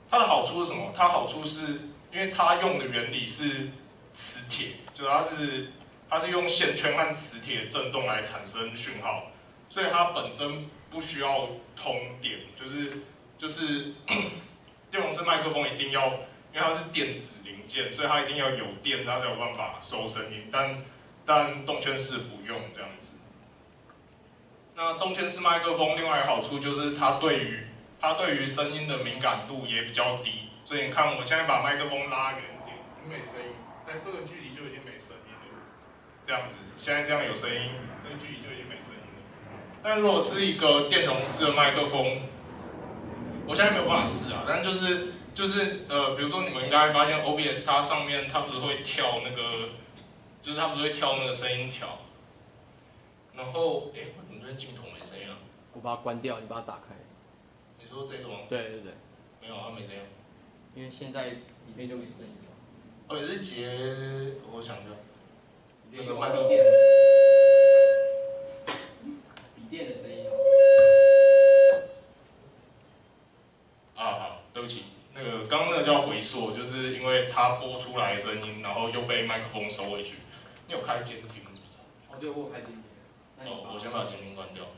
它的好处是什么？它好处是因为它用的原理是磁铁，就是它是它是用线圈和磁铁振动来产生讯号，所以它本身不需要通电，就是就是电容式麦克风一定要，因为它是电子零件，所以它一定要有电，它才有办法收声音。但但动圈式不用这样子。那动圈式麦克风另外一个好处就是它对于它对于声音的敏感度也比较低，所以你看我现在把麦克风拉远一点，没声音，在这个距离就已经没声音了。这样子，现在这样有声音，这个距离就已经没声音了。但如果是一个电容式的麦克风，我现在没有办法试啊，但就是就是呃，比如说你们应该会发现 O B S 它上面它不是会跳那个，就是它不是会跳那个声音条，然后哎，为什么这镜头没声音啊？ 我把它关掉，你把它打开。 你说这个吗？ 对对对， 没有，它没声音。 因为现在里面就没声音了。 哦，也是截，我想一下， 那个麦克风，笔电的声音。 啊，好，对不起，那个刚刚那个叫回溯，就是因为它播出来的声音，然后又被麦克风收回去。你有开监听是不是？ 哦，对，我有开监听。 哦，我先把监听关掉。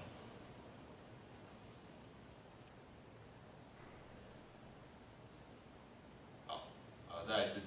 好，好，再来一次。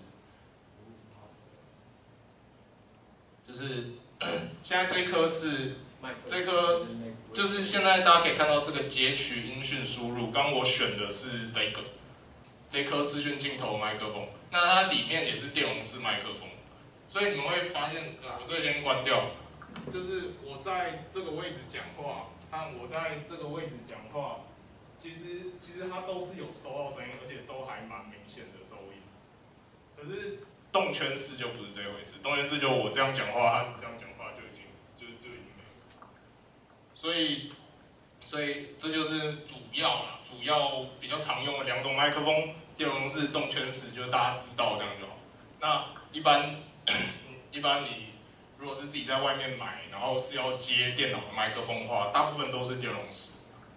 就是现在这一颗是这颗，就是现在大家可以看到这个截取音讯输入。刚刚我选的是这个，这颗视讯镜头麦克风，那它里面也是电容式麦克风，所以你们会发现，呃，我这个先关掉，就是我在这个位置讲话，和我在这个位置讲话，其实其实它都是有收到声音，而且都还蛮明显的收音，可是动圈式就不是这回事，动圈式就我这样讲话和你这样讲话就已经就就已经没了。所以所以这就是主要啦，主要比较常用的两种麦克风，电容式、动圈式，就大家知道这样就好。那一般一般你如果是自己在外面买，然后是要接电脑的麦克风的话，大部分都是电容式。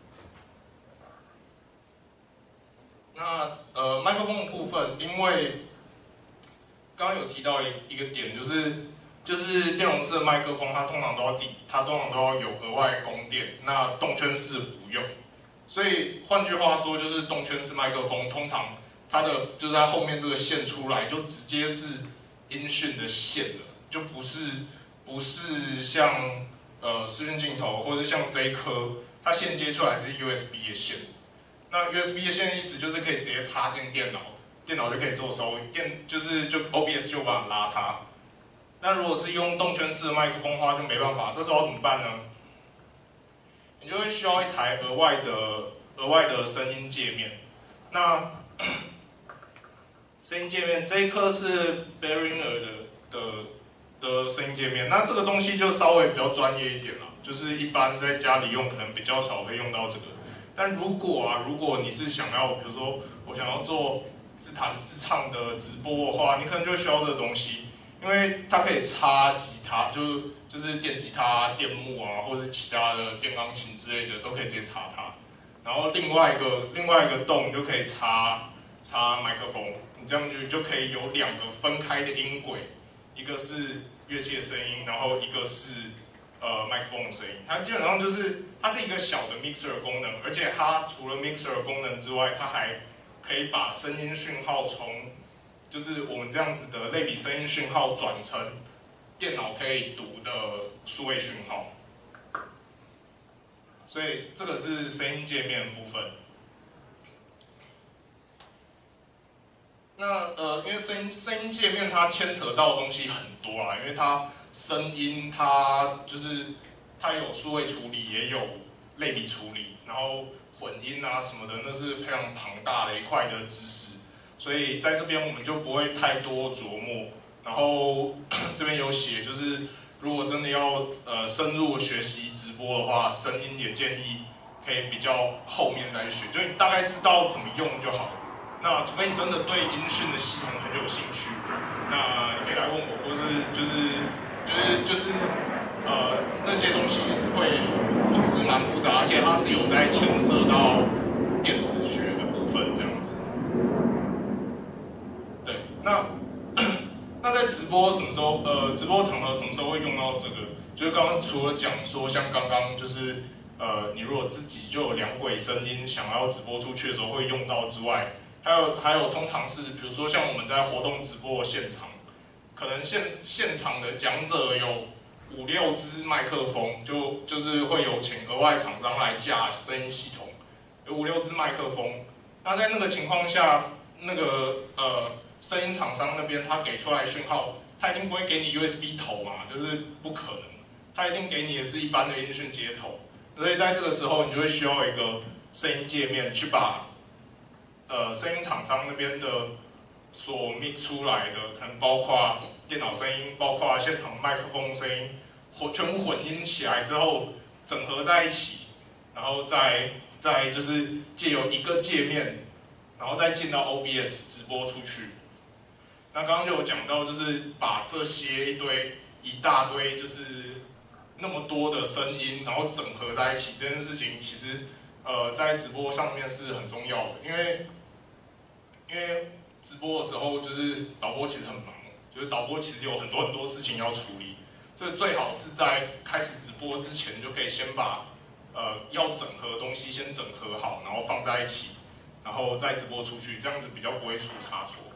那呃麦克风的部分，因为刚刚有提到一个点，就是就是电容式的麦克风，它通常都要自己，它通常都要有额外供电，那动圈式不用。所以换句话说，就是动圈式麦克风通常它的就是它后面这个线出来，就直接是音讯的线了，就不是不是像呃视讯镜头，或是像这一颗，它线接出来是 U S B 的线。那 U S B 的线的意思就是可以直接插进电脑。电脑就可以做收音，电就是就 O B S 就把它拉它。那如果是用动圈式的麦克风的话，就没办法，这时候怎么办呢？你就会需要一台额外的额外的声音界面。那声音界面这一颗是 Behringer 的的的声音界面，那这个东西就稍微比较专业一点了，就是一般在家里用可能比较少会用到这个。但如果啊，如果你是想要，比如说我想要做自弹自唱的直播的话，你可能就需要这个东西，因为它可以插吉他，就是就是电吉他、电木啊，或者是其他的电钢琴之类的，都可以直接插它。然后另外一个另外一个洞就可以插插麦克风，你这样就就可以有两个分开的音轨，一个是乐器的声音，然后一个是呃麦克风的声音。它基本上就是它是一个小的 mixer 功能，而且它除了 mixer 功能之外，它还可以把声音讯号从，就是我们这样子的类比声音讯号转成电脑可以读的数位讯号，所以这个是声音界面的部分。那呃，因为声音声音界面它牵扯到的东西很多啦，因为它声音它就是它有数位处理，也有类比处理，然后混音啊什么的，那是非常庞大的一块的知识，所以在这边我们就不会太多琢磨。然后这边有写，就是如果真的要呃深入学习直播的话，声音也建议可以比较后面再学，就你大概知道怎么用就好。那除非你真的对音讯的系统很有兴趣，那你可以来问我，或是就是就是就是呃那些东西会是蛮复杂，而且它是有在牵涉到电子学的部分这样子。 对，那那在直播什么时候？呃，直播场合什么时候会用到这个？就是刚刚除了讲说，像刚刚就是呃，你如果自己就有两轨声音想要直播出去的时候会用到之外，还有还有通常是比如说像我们在活动直播的现场，可能现现场的讲者有五六支麦克风，就就是会有请额外厂商来架声音系统，有五六支麦克风。那在那个情况下，那个呃声音厂商那边他给出来的讯号，他一定不会给你 U S B 头嘛，就是不可能，他一定给你的是一般的音讯接头。所以在这个时候，你就会需要一个声音界面去把呃声音厂商那边的所 mix 出来的，可能包括电脑声音，包括现场麦克风声音，混全部混音起来之后，整合在一起，然后再再就是借由一个界面，然后再进到 O B S 直播出去。那刚刚就有讲到，就是把这些一堆一大堆就是那么多的声音，然后整合在一起，这件事情其实呃在直播上面是很重要的，因为因为直播的时候就是导播其实很忙，就是导播其实有很多很多事情要处理，所以最好是在开始直播之前就可以先把呃要整合的东西先整合好，然后放在一起，然后再直播出去，这样子比较不会出差错。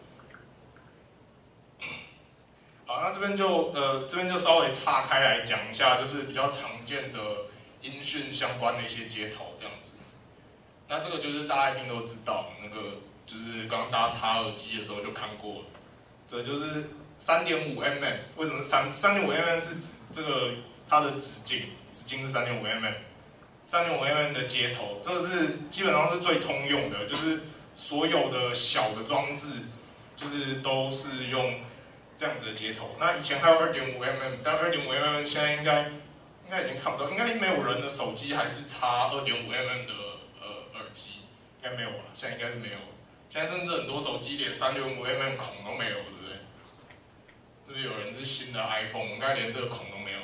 好，那这边就呃这边就稍微岔开来讲一下，就是比较常见的音讯相关的一些接头这样子。那这个就是大家一定都知道，那个就是刚刚大家插耳机的时候就看过了，这就是 三点五 mm。为什么三 三点五 mm 是指这个它的直径，直径是 三点五 mm， 三点五 mm 的接头，这个是基本上是最通用的，就是所有的小的装置就是都是用这样子的接头。那以前还有 二点五 mm， 但 二点五 mm 现在应该应该已经看不到，应该没有人的手机还是插 二点五 mm 的呃耳机，应该没有了，现在应该是没有了。现在甚至很多手机连 三点五 mm 孔都没有，对不对？是不是有人是新的 iPhone， 应该连这个孔都没有？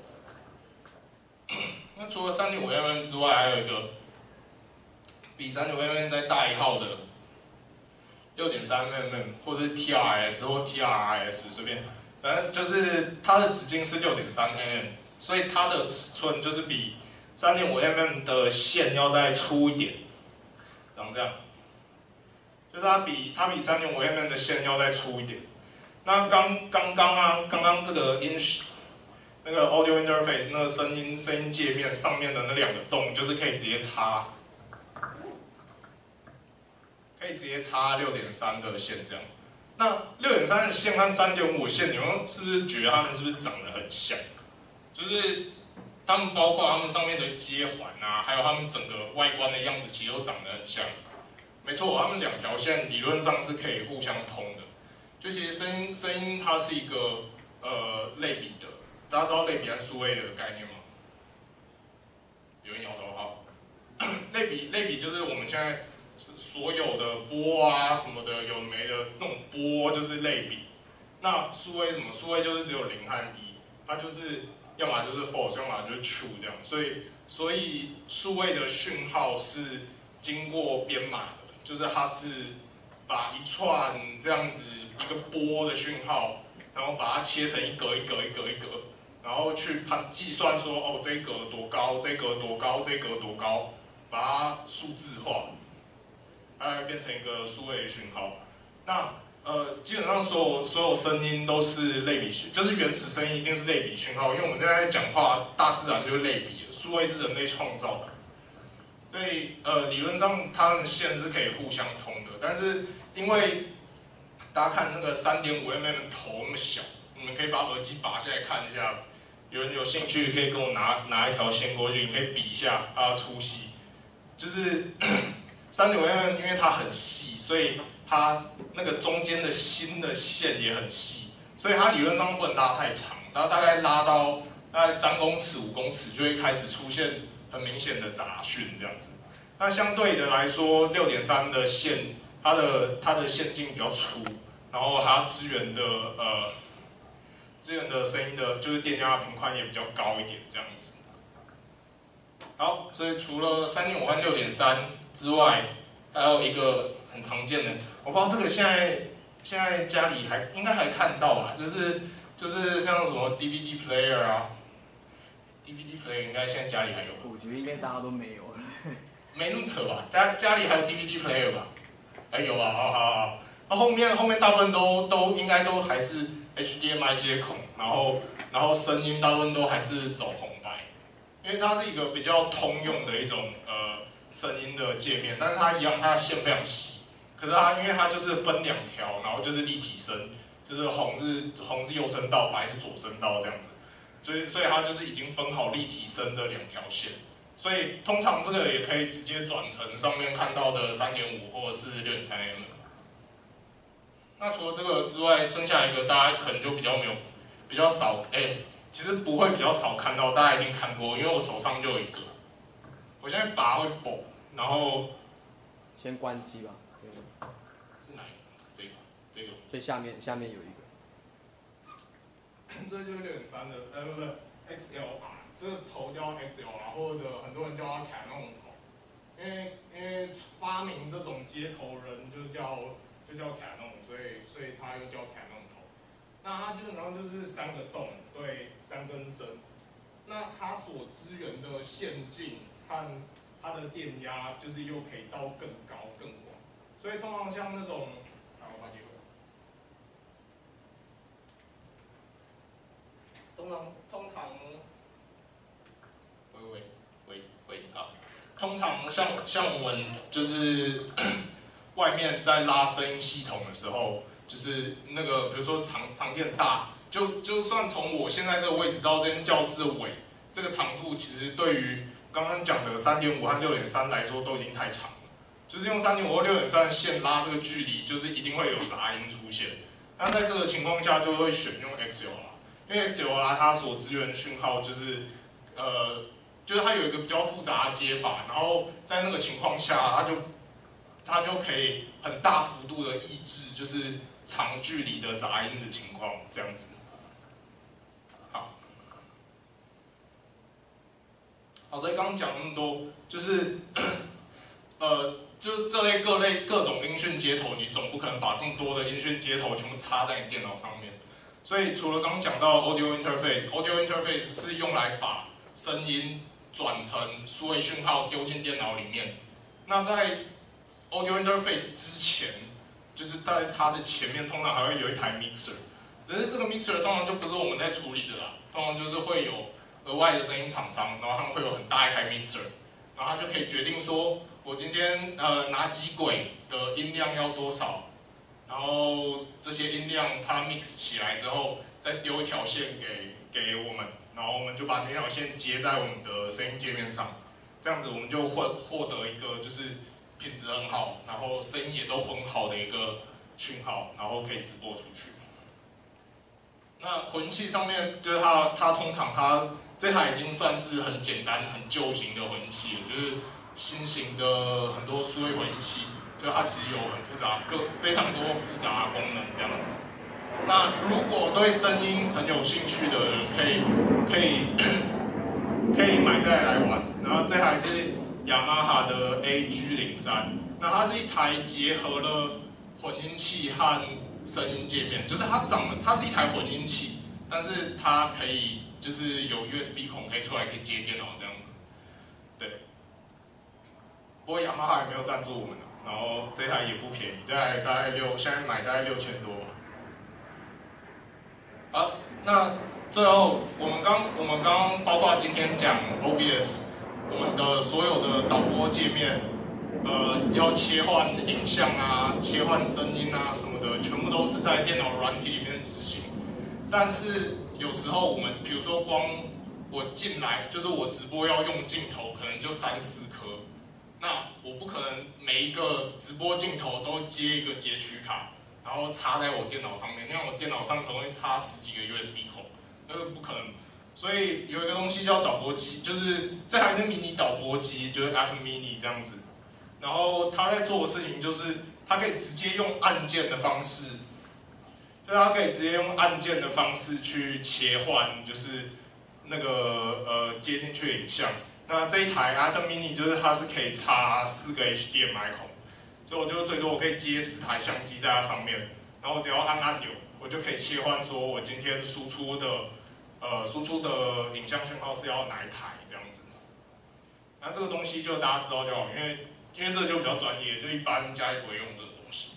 那除了 三点五 mm 之外，还有一个比 三点五 mm 再大一号的 六点三 mm， 或者是 T R S 或 T R S 随便，反正就是它的直径是 六点三 mm， 所以它的尺寸就是比 三点五 mm 的线要再粗一点，长这样。就是它比它比 三点五 mm 的线要再粗一点。那刚刚刚啊，刚刚这个音那个 audio interface 那个声音声音界面上面的那两个洞，就是可以直接插，可以直接插 六点三 的线这样。那 六点三 的线和 三点五 的线，你们是不是觉得它们是不是长得很像？就是它们包括它们上面的接环啊，还有它们整个外观的样子，其实都长得很像。没错，它们两条线理论上是可以互相通的。就其实声音声音它是一个呃类比的，大家知道类比和数位的概念吗？有人摇头好。类比类比就是我们现在所有的波啊什么的有没的那种波就是类比。那数位什么？数位就是只有零和一，它就是要么就是 false， 要么就是 true 这样。所以所以数位的讯号是经过编码的。就是它是把一串这样子一个波的讯号，然后把它切成一格一格一格一格，然后去判计算说哦这一格多高，这一格多高，这一格多高，把它数字化，它变成一个数位的讯号。那呃基本上所有所有声音都是类比讯，就是原始声音一定是类比讯号，因为我们现在在讲话，大自然就是类比的，数位是人类创造的。所以，呃，理论上它们的线是可以互相通的，但是因为大家看那个 三点五 mm 头那么小，你们可以把耳机拔下来看一下。有人有兴趣可以跟我拿拿一条线过去，你可以比一下它的粗细。就是 三点五 mm 因为它很细，所以它那个中间的芯的线也很细，所以它理论上不能拉太长，它大概拉到大概三公尺、五公尺就会开始出现很明显的杂讯这样子。那相对的来说 ，六点三 的线，它的它的线径比较粗，然后它支援的呃支援的声音的，就是电压频宽也比较高一点这样子。好，所以除了 三点五 和 六点三 之外，还有一个很常见的。我不知道这个现在现在家里还应该还看到吧，就是就是像什么 D V D player 啊 ，D V D player 应该现在家里还有吧？ 我觉得应该大家都没有了。 没那么扯吧？家家里还有 D V D player 吧？还有啊，好好好。那后面后面大部分都都应该都还是 H D M I 接孔，然后然后声音大部分都还是走红白，因为它是一个比较通用的一种呃声音的界面，但是它一样它的线非常细，可是它因为它就是分两条，然后就是立体声，就是红是红是右声道，白是左声道这样子，所以所以它就是已经分好立体声的两条线。所以通常这个也可以直接转成上面看到的 三点五 或者是 六点三 M。那除了这个之外，剩下一个大家可能就比较没有、比较少，哎、欸，其实不会比较少看到，大家一定看过，因为我手上就有一个。我现在拔会爆，然后先关机吧。 是哪一个？这个，这个。 最下面下面有一个。这就是六点三的，呃，不不 ，X L R。这个头叫 X L R， 或者很多人叫它卡农头，因为因为发明这种接头人就叫就叫卡农，所以所以它又叫卡农头。那它基本上就是三个洞对三根针，那它所支援的线径和它的电压就是又可以到更高更广，所以通常像那种，啊我把这个，通常通常。喂喂喂喂啊！通常像像我们就是外面在拉声音系统的时候，就是那个比如说长长电大，就就算从我现在这个位置到这间教室的尾，这个长度其实对于刚刚讲的 三点五 和 六点三 来说都已经太长了。就是用 三点五 或 六点三 的线拉这个距离，就是一定会有杂音出现。那在这个情况下，就会选用 X L R， 因为 X L R 它所支援讯号就是呃。就是它有一个比较复杂的接法，然后在那个情况下，它就它就可以很大幅度的抑制，就是长距离的杂音的情况，这样子。好，好，所以刚刚讲那么多，就是呃，就这类各类各种音讯接头，你总不可能把这么多的音讯接头全部插在你电脑上面。所以除了刚刚讲到 audio interface，audio interface 是用来把声音转成数位讯号丢进电脑里面。那在 audio interface 之前，就是在它的前面通常还会有一台 mixer， 只是这个 mixer 通常就不是我们在处理的啦，通常就是会有额外的声音厂商，然后他们会有很大一台 mixer， 然后它就可以决定说，我今天呃哪几轨的音量要多少，然后这些音量它 mix 起来之后，再丢一条线给给我们。然后我们就把那条线接在我们的声音界面上，这样子我们就会获得一个就是品质很好，然后声音也都很好的一个讯号，然后可以直播出去。那混器上面就是它，它通常它这台已经算是很简单、很旧型的混器了，就是新型的很多数位混器，就它其实有很复杂、各非常多复杂的功能这样子。那如果对声音很有兴趣的人，可以可以可以买这台来玩。然后这台是雅马哈的 A G 零三，那它是一台结合了混音器和声音界面，就是它长得它是一台混音器，但是它可以就是有 U S B 孔可以出来可以接电脑这样子。对。不过雅马哈也没有赞助我们，然后这台也不便宜，这台大概六现在买大概六千多吧。好，那最后我们刚我们刚刚包括今天讲 O B S， 我们的所有的导播界面，呃，要切换影像啊、切换声音啊什么的，全部都是在电脑软体里面执行。但是有时候我们，比如说光我进来，就是我直播要用镜头，可能就三四颗，那我不可能每一个直播镜头都接一个截取卡。然后插在我电脑上面，那样我电脑上可能会插十几个 U S B 孔，那个不可能。所以有一个东西叫导播机，就是这还是迷你导播机，就是 Atom Mini 这样子。然后它在做的事情就是，它可以直接用按键的方式，就是它可以直接用按键的方式去切换，就是那个呃接进去的影像。那这一台 Atom Mini 就是它是可以插四个 H D M I 孔。 所以我就最多我可以接十台相机在它上面，然后只要按按钮，我就可以切换说我今天输出的呃输出的影像讯号是要哪一台这样子。那这个东西就大家知道就好，因为因为这个就比较专业，就一般家里不会用这个东西。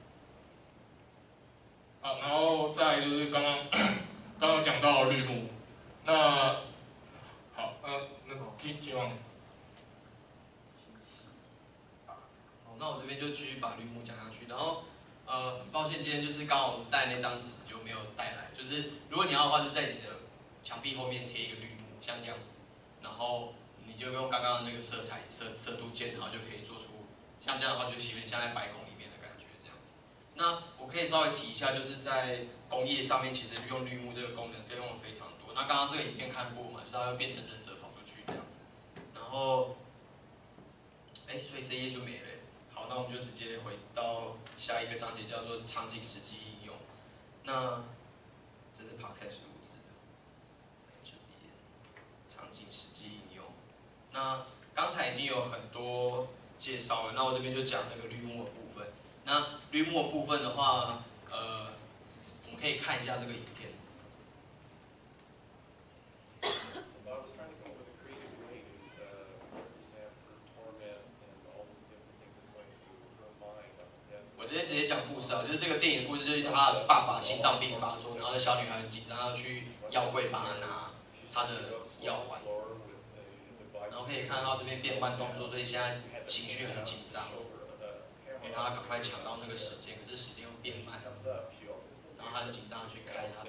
啊，然后再来就是刚刚刚刚讲到绿幕，那好，呃，那听听完。 好，那我这边就继续把绿幕讲下去，然后呃，很抱歉今天就是刚好带那张纸就没有带来，就是如果你要的话，就在你的墙壁后面贴一个绿幕，像这样子，然后你就用刚刚那个色彩色色度键，然后就可以做出像这样的话，就有点像在白宫里面的感觉这样子。那我可以稍微提一下，就是在工业上面，其实用绿幕这个功能费用非常多。那刚刚这个影片看过嘛，就是它会变成忍者跑出去这样子，然后，哎，所以这一页就没了。好，那我们就直接回到下一个章节，叫做场景实际应用。那这是 Podcast 录制的，在这边场景实际应用。那刚才已经有很多介绍了，那我这边就讲那个绿幕的部分。那绿幕的部分的话，呃，我们可以看一下这个影片。我直接直接讲故事啊，就是这个电影的故事，就是他的爸爸心脏病发作，然后那小女孩很紧张，要去药柜帮他拿他的药丸，然后可以看到这边变换动作，所以现在情绪很紧张，因为他赶快抢到那个时间，可是时间又变慢，然后他很紧张的去开他的。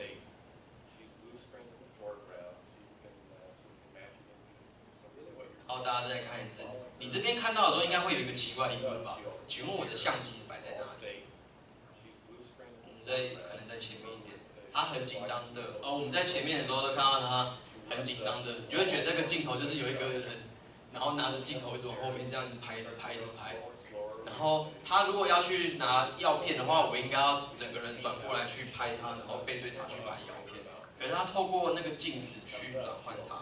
好，大家再看一次。你这边看到的时候，应该会有一个奇怪的疑问吧？请问我的相机摆在哪里？我们在可能在前面一点。他很紧张的，而我们在前面的时候都看到他很紧张的，你就会觉得这个镜头就是有一个人，然后拿着镜头一直往后面这样子拍的拍着拍。然后他如果要去拿药片的话，我应该要整个人转过来去拍他，然后背对他去拿药片。可是他透过那个镜子去转换他。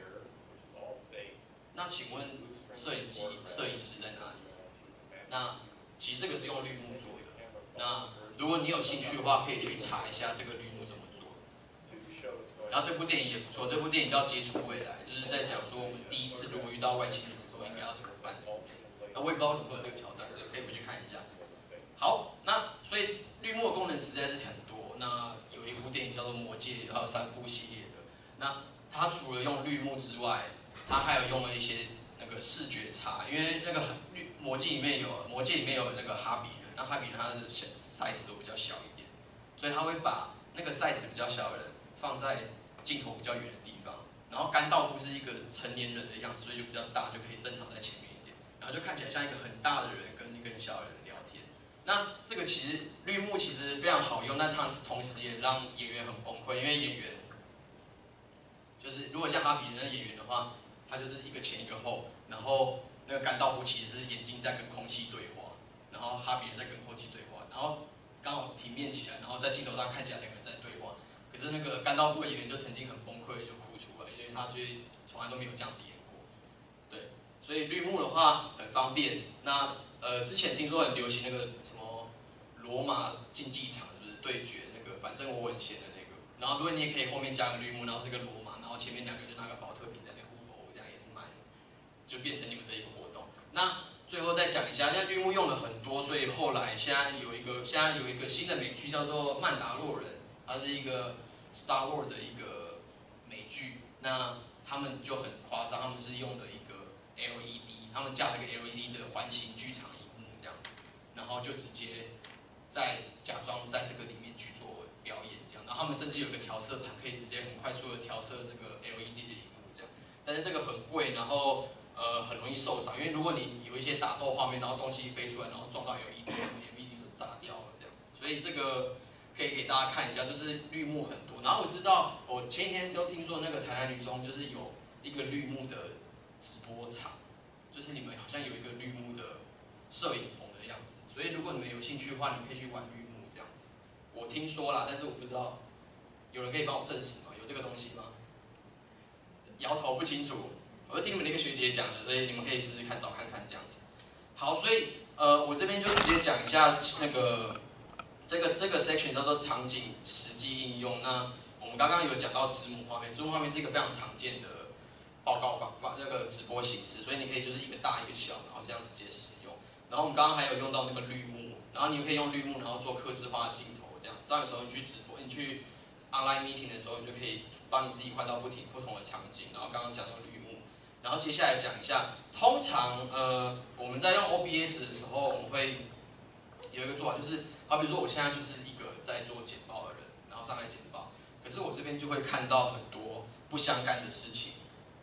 那请问摄影机、摄影师在哪里？那其实这个是用绿幕做的。那如果你有兴趣的话，可以去查一下这个绿幕怎么做。然后这部电影也不错，这部电影叫《接触未来》，就是在讲说我们第一次如果遇到外星人的时候应该要怎么办的故事。那我也不知道为什么会有这个桥段，可以回去看一下。好，那所以绿幕的功能实在是很多。那有一部电影叫做《魔戒》，还有三部系列的。那它除了用绿幕之外，它还有用了一些那个视觉差，因为那个绿魔戒里面有魔戒里面有那个哈比人，那哈比人他的 size 都比较小一点，所以他会把那个 size 比较小的人放在镜头比较远的地方，然后甘道夫是一个成年人的样子，所以就比较大，就可以正常在前面一点，然后就看起来像一个很大的人跟一个很小的人聊天。那这个其实绿幕其实非常好用，但它同时也让演员很崩溃，因为演员就是如果像哈比人的演员的话。他就是一个前一个后，然后那个甘道夫其实是眼睛在跟空气对话，然后哈比人在跟空气对话，然后刚好平面起来，然后在镜头上看起来两个人在对话。可是那个甘道夫的演员就曾经很崩溃，就哭出来，因为他觉得从来都没有这样子演过。对，所以绿幕的话很方便。那呃之前听说很流行那个什么罗马竞技场，是不是对决那个反正我很闲的那个？然后如果你也可以后面加个绿幕，然后是个罗马，然后前面两个人就拿个保特瓶在那互殴，这样也是蛮，就变成你们的一个活动。那最后再讲一下，因为绿幕用了很多，所以后来现在有一个现在有一个新的美剧叫做《曼达洛人》，它是一个 Star Wars 的一个美剧。那他们就很夸张，他们是用的一个 L E D， 他们架了一个 L E D 的环形剧场荧幕这样，然后就直接在假装在这个里面去做表演这样。然后他们甚至有个调色盘，可以直接很快速的调色这个 L E D 的荧幕这样。但是这个很贵，然后呃很容易受伤，因为如果你有一些打斗画面，然后东西飞出来，然后撞到 L E D，L E D 就炸掉了这样子。所以这个可以给大家看一下，就是绿幕很多。然后我知道，我前几天都听说那个台南女中就是有一个绿幕的直播场，就是你们好像有一个绿幕的摄影棚的样子。所以如果你们有兴趣的话，你们可以去玩绿幕这样子。我听说啦，但是我不知道，有人可以帮我证实吗？有这个东西吗？摇头不清楚，我是听你们那个学姐讲的，所以你们可以试试看，找看看这样子。好，所以呃，我这边就直接讲一下那个这个这个 section 叫做场景实际应用。那我们刚刚有讲到字幕画面，字幕画面是一个非常常见的报告方法，那个直播形式，所以你可以就是一个大一个小，然后这样直接使用。然后我们刚刚还有用到那个绿幕，然后你可以用绿幕，然后做客制化的镜头，这样。当有时候你去直播，你去 online meeting 的时候，你就可以帮你自己换到不停不同的场景。然后刚刚讲到绿幕，然后接下来讲一下，通常呃我们在用 O B S 的时候，我们会有一个做法，就是好比说我现在就是一个在做简报的人，然后上来简报，可是我这边就会看到很多不相干的事情。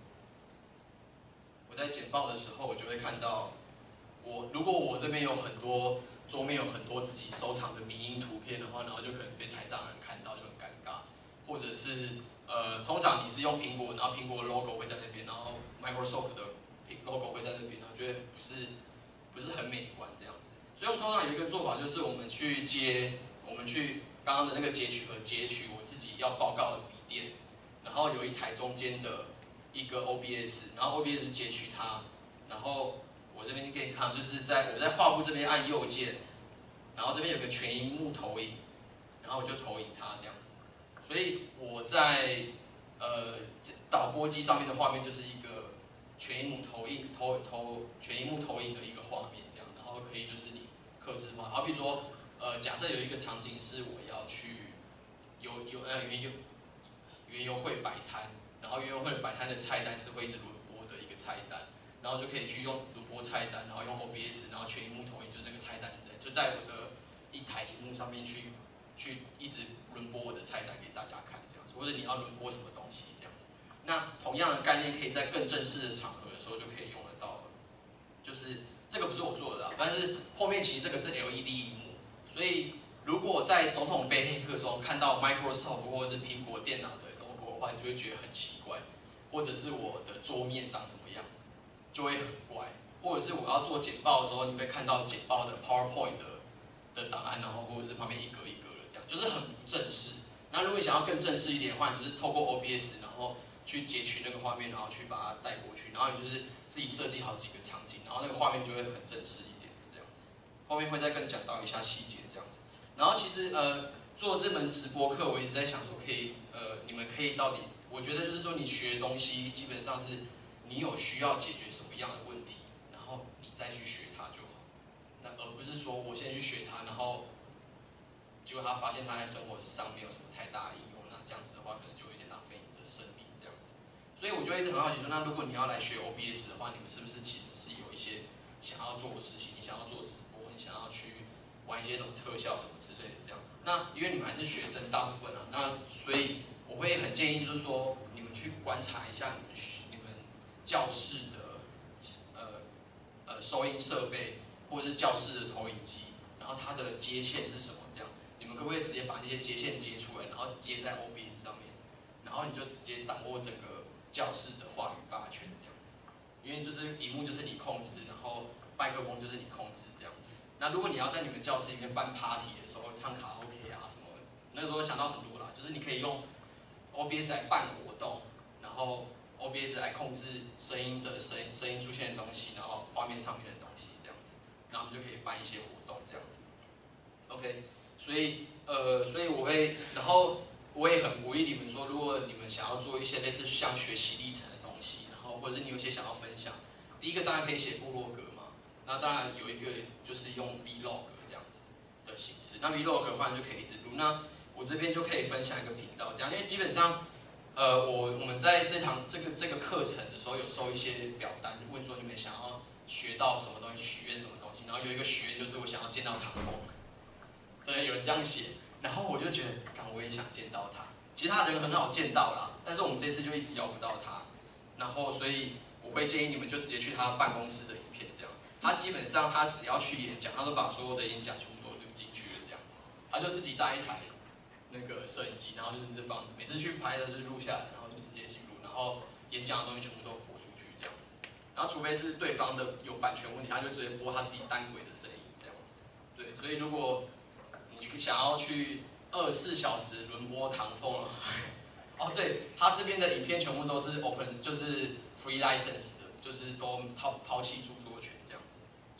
我在简报的时候，我就会看到，我如果我这边有很多桌面有很多自己收藏的迷因图片的话，然后就可能被台上的人看到，就很尴尬。或者是呃，通常你是用苹果，然后苹果的 logo 会在那边，然后 Microsoft 的 logo 会在那边，然后觉得不是不是很美观这样子。所以我们通常有一个做法，就是我们去接，我们去刚刚的那个截取和截取我自己要报告的笔电，然后有一台中间的一个 O B S， 然后 O B S 截取它，然后我这边给你看，就是在我在画布这边按右键，然后这边有个全萤幕投影，然后我就投影它这样子。所以我在呃导播机上面的画面就是一个全萤幕投影投投全萤幕投影的一个画面这样，然后可以就是你客制化，好比说呃假设有一个场景是我要去有有呃园游园游会摆摊。然后园游会的摆摊的菜单是会一直轮播的一个菜单，然后就可以去用轮播菜单，然后用 O B S， 然后全萤幕投影，就那个菜单就在我的一台萤幕上面去去一直轮播我的菜单给大家看这样子，或者你要轮播什么东西这样子。那同样的概念可以在更正式的场合的时候就可以用得到了，就是这个不是我做的啊，但是后面其实这个是 L E D 萤幕，所以如果在总统杯黑客的时候看到 Microsoft 或者是苹果电脑的你就会觉得很奇怪，或者是我的桌面长什么样子，就会很怪，或者是我要做简报的时候，你会看到简报的 PowerPoint 的的档案，然后或者是旁边一格一格的这样，就是很不正式。那如果你想要更正式一点的话，你就是透过 O B S， 然后去截取那个画面，然后去把它带过去，然后你就是自己设计好几个场景，然后那个画面就会很正式一点这样子。后面会再更讲到一下细节这样子。然后其实呃。做这门直播课，我一直在想说，可以，呃，你们可以到底，我觉得就是说，你学东西基本上是，你有需要解决什么样的问题，然后你再去学它就好，那而不是说我先去学它，然后，结果他发现他在生活上没有什么太大的应用，那这样子的话，可能就有点浪费你的生命这样子。所以我就一直很好奇说，那如果你要来学 O B S 的话，你们是不是其实是有一些想要做的事情，你想要做直播，你想要去玩一些什么特效什么之类的这样。那因为你们还是学生大部分啊，那所以我会很建议就是说，你们去观察一下你们你们教室的呃呃收音设备，或者是教室的投影机，然后它的接线是什么这样，你们可不可以直接把那些接线接出来，然后接在 O B S 上面，然后你就直接掌握整个教室的话语霸权这样子，因为就是荧幕就是你控制，然后麦克风就是你控制这样子。那如果你要在你们教室里面办 party 的时候唱卡拉 OK 啊什么的，那个时候想到很多啦，就是你可以用 O B S 来办活动，然后 O B S 来控制声音的声声音出现的东西，然后画面上面的东西这样子，然后我们就可以办一些活动这样子。OK， 所以呃，所以我会，然后我也很鼓励你们说，如果你们想要做一些类似像学习历程的东西，然后或者是你有些想要分享，第一个当然可以写部落格嘛。那当然有一个就是用 Vlog 这样子的形式，那 Vlog 的话就可以一直录。那我这边就可以分享一个频道，这样，因为基本上，呃，我我们在这堂这个这个课程的时候有收一些表单，问说你们想要学到什么东西，许愿什么东西。然后有一个许愿就是我想要见到唐凤，真的有人这样写，然后我就觉得，干我也想见到他。其实他人很好见到啦，但是我们这次就一直邀不到他，然后所以我会建议你们就直接去他办公室的影片这样。他基本上，他只要去演讲，他都把所有的演讲全部都录进去了，这样子。他就自己带一台那个摄影机，然后就直接放着，每次去拍的就是录下来，然后就直接记录，然后演讲的东西全部都播出去这样子。然后除非是对方的有版权问题，他就直接播他自己单轨的声音这样子。对，所以如果你想要去二十四小时轮播唐凤，哦，对，他这边的影片全部都是 open， 就是 free license 的，就是都抛抛弃著作权这样子。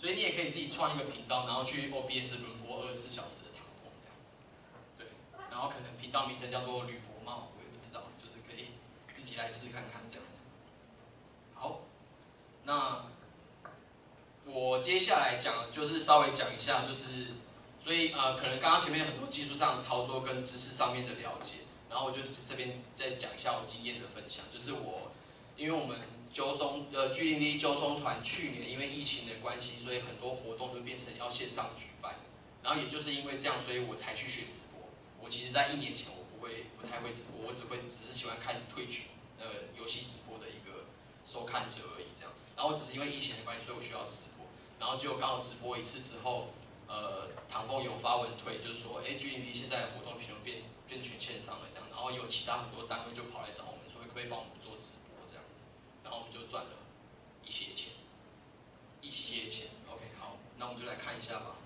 所以你也可以自己创一个频道，然后去 O B S 轮播二十四小时的唐风这样子。对，然后可能频道名称叫做吕博茂，我也不知道，就是可以自己来试看看这样子。好，那我接下来讲就是稍微讲一下，就是所以呃，可能刚刚前面有很多技术上的操作跟知识上面的了解，然后我就是这边再讲一下我经验的分享，就是我因为我们揪松呃 G 零 V 揪松团去年因为疫情的关系，所以很多活动都变成要线上举办，然后也就是因为这样，所以我才去学直播。我其实在一年前我不会不太会直播，我只会只是喜欢看Twitch呃游戏直播的一个收看者而已这样。然后我只是因为疫情的关系，所以我需要直播。然后就刚好直播一次之后，呃，唐风有发文推，就是说，哎 ，G 零 V 现在的活动评论变变全线上了这样。然后有其他很多单位就跑来找我们说，可不可以帮我们做直播这样子。然后我们就赚了一些钱，一些钱。OK， 好，那我们就来看一下吧。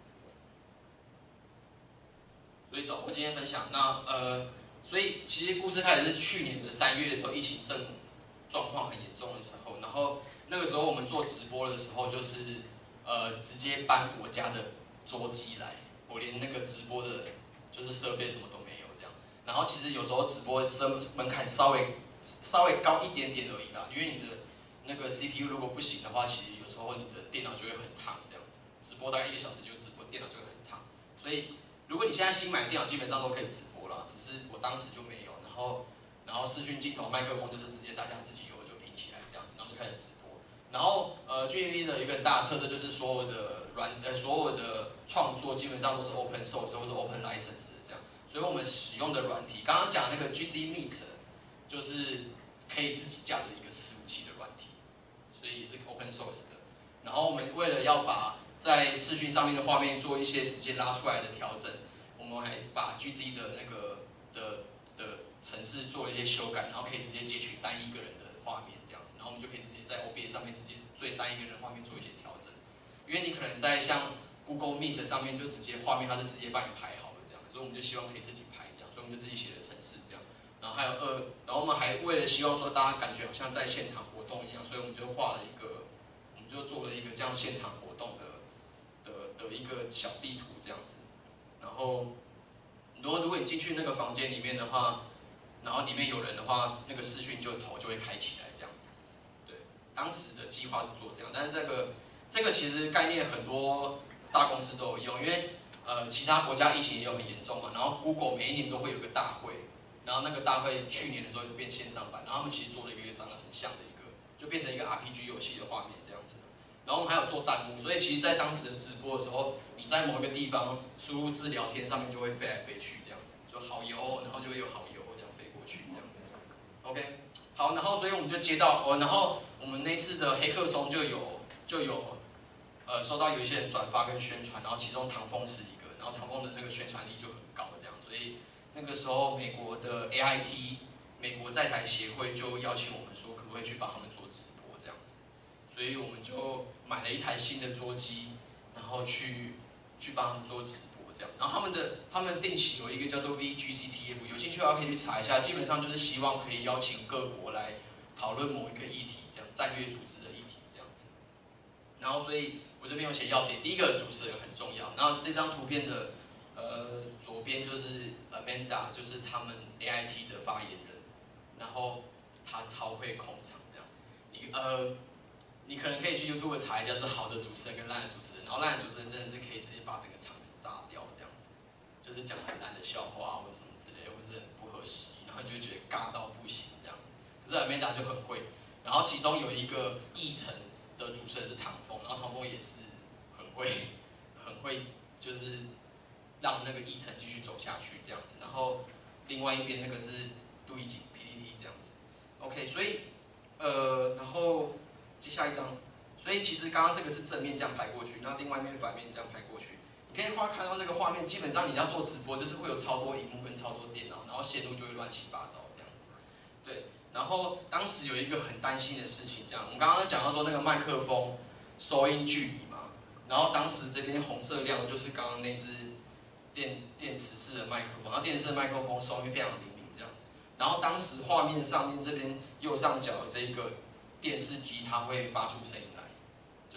所以我今天分享，那呃，所以其实故事开始是去年的三月的时候，疫情正状况很严重的时候，然后那个时候我们做直播的时候，就是呃直接搬我家的桌机来，我连那个直播的，就是设备什么都没有这样。然后其实有时候直播门门槛稍微稍微高一点点而已啦，因为你的那个 C P U 如果不行的话，其实有时候你的电脑就会很烫这样子。直播大概一个小时就直播，电脑就会很烫。所以如果你现在新买的电脑，基本上都可以直播啦，只是我当时就没有。然后然后视讯镜头、麦克风就是直接大家自己有就拼起来这样子，然后就开始直播。然后呃 G 零 V 的一个很大的特色就是所有的软呃所有的创作基本上都是 open source 或者 open license 的这样，所以我们使用的软体，刚刚讲那个 G Z Meet 就是可以自己架的一个伺服器的软体，所以也是 open source 的。然后我们为了要把在视讯上面的画面做一些直接拉出来的调整，我们还把 G Z 的那个的的程式做了一些修改，然后可以直接截取单一个人的画面这样子，然后我们就可以直接在 O B S 上面直接对单一个人的画面做一些调整。因为你可能在像 Google Meet 上面就直接画面它是直接帮你排好了这样，所以我们就希望可以自己排这样，所以我们就自己写的程式这样。然后还有二，然后我们还为了希望说大家感觉好像在现场活动一样，所以我们就画了一个，我们就做了一个这样现场活动的的的一个小地图这样子。然后，如果如果你进去那个房间里面的话，然后里面有人的话，那个视讯就头就会开起来这样子。对，当时的计划是做这样，但是这个这个其实概念很多大公司都有用，因为呃其他国家疫情也有很严重嘛，然后 Google 每一年都会有个大会。然后那个大会去年的时候是变线上版，然后他们其实做了一个长得很像的一个，就变成一个 R P G 游戏的画面这样子。然后我们还有做弹幕，所以其实在当时的直播的时候，你在某一个地方输入字聊天上面就会飞来飞去这样子，就好油，然后就会有好油这样飞过去这样子。OK， 好，然后所以我们就接到哦，然后我们那次的黑客松就有就有呃收到有一些人转发跟宣传，然后其中唐风是一个，然后唐风的那个宣传力就很高这样，所以。那个时候，美国的 A I T 美国在台协会就邀请我们说，可不可以去帮他们做直播这样子，所以我们就买了一台新的桌机，然后去去帮他们做直播这样。然后他们的他们定期有一个叫做 V G C T F， 有兴趣的话可以去查一下，基本上就是希望可以邀请各国来讨论某一个议题，这样战略组织的议题这样子。然后，所以我这边有写要点，第一个主持人很重要，然后这张图片的。呃，左边就是 Amanda， 就是他们 A I T 的发言人，然后他超会控场这样。你呃，你可能可以去 YouTube 查一下，就是好的主持人跟烂的主持人，然后烂的主持人真的是可以直接把整个场子炸掉这样子，就是讲很烂的笑话或者什么之类的，或是很不合时宜，然后就会觉得尬到不行这样子。可是 Amanda 就很会，然后其中有一个议程的主持人是唐风，然后唐风也是很会，很会就是。让那个议程继续走下去这样子，然后另外一边那个是杜一景 P P T 这样子 ，OK， 所以呃，然后接下一张，所以其实刚刚这个是正面这样排过去，那另外一面反面这样排过去，你可以画看到这个画面，基本上你要做直播就是会有超多萤幕跟超多电脑，然后线路就会乱七八糟这样子，对，然后当时有一个很担心的事情，这样，我们刚刚讲到说那个麦克风收音距离嘛，然后当时这边红色亮就是刚刚那只。电电池式的麦克风，然后电池式的麦克风收音非常灵敏这样子。然后当时画面上面这边右上角的这一个电视机，它会发出声音来，就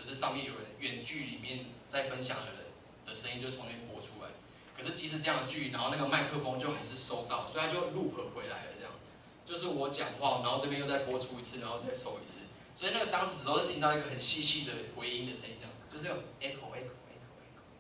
就是上面有人远距里面在分享的人的声音就从那边播出来。可是即使这样的距，然后那个麦克风就还是收到，所以它就 loop 回来了这样。就是我讲话，然后这边又再播出一次，然后再收一次。所以那个当时时候是听到一个很细细的回音的声音，这样就是有 echo echo echo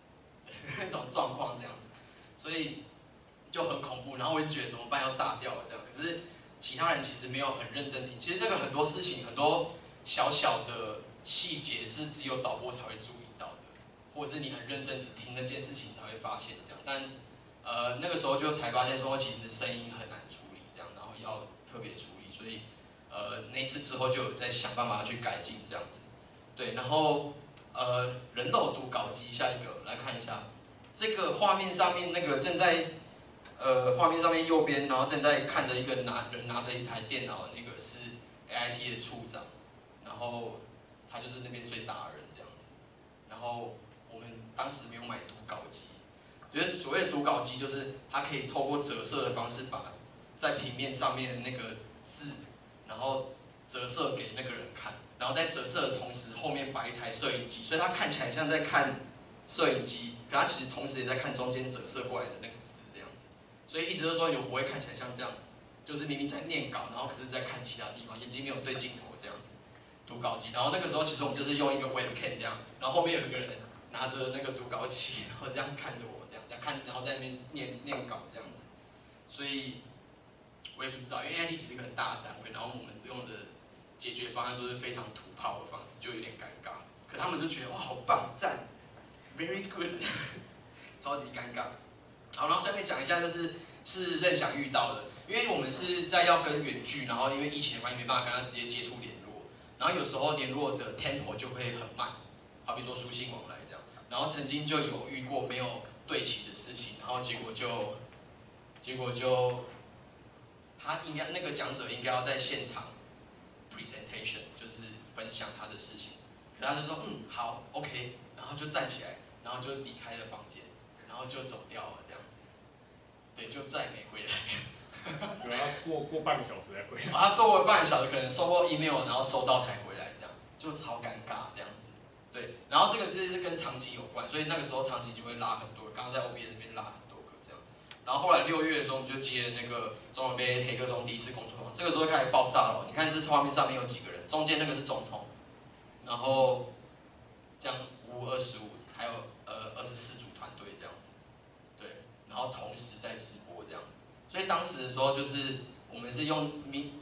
echo 那种状况这样子，所以就很恐怖。然后我一直觉得怎么办，要炸掉了这样。可是其他人其实没有很认真听，其实这个很多事情很多小小的细节是只有导播才会注意到的，或者是你很认真只听那件事情才会发现这样。但呃那个时候就才发现说，其实声音很难处理这样，然后要特别处理，所以呃那一次之后就有在想办法去改进这样子。对，然后呃人肉读稿机，下一个来看一下，这个画面上面那个正在呃画面上面右边，然后正在看着一个拿人拿着一台电脑的那个是 A I T 的处长，然后他就是那边最大的人这样子。然后我们当时没有买读稿机，就是所谓的读稿机，就是它可以透过折射的方式把在平面上面的那个字，然后折射给那个人看，然后在折射的同时后面摆一台摄影机，所以它看起来像在看摄影机，可它其实同时也在看中间折射过来的那个字这样子。所以一直都说有不会看起来像这样，就是明明在念稿，然后可是在看其他地方，眼睛没有对镜头这样子。读稿机，然后那个时候其实我们就是用一个 webcam 这样，然后后面有一个人拿着那个读稿器，然后这样看着我这样，这样看，然后在那边念念稿这样子。所以我也不知道，因为 A I T 是一个很大的单位，然后我们用的解决方案都是非常土炮的方式，就有点尴尬。可他们就觉得哇好棒，赞 ，very good， 超级尴尬。好，然后下面讲一下就是是任想遇到的，因为我们是在要跟远距，然后因为疫情的关系没办法跟他直接接触联络，然后有时候联络的 tempo 就会很慢，好比说书信往来这样。然后曾经就有遇过没有对齐的事情，然后结果就结果就他应该那个讲者应该要在现场 presentation， 就是分享他的事情，可他就说嗯好 OK， 然后就站起来，然后就离开了房间，然后就走掉了这样子，对，就再也没回来。 对啊，过过半个小时才回来。 啊，他过了半个小时，可能收过 email， 然后收到才回来，这样就超尴尬这样子。对，然后这个其实是跟场景有关，所以那个时候场景就会拉很多，刚刚在 O B S 那边拉很多个这样。然后后来六月的时候，我们就接了那个中文杯黑客松第一次工作坊，这个时候开始爆炸了。你看这次画面上面有几个人，中间那个是总统，然后这样五二十五，还有呃二十四组团队这样子，对，然后同时在直播这样子。所以当时的时候就是我们是用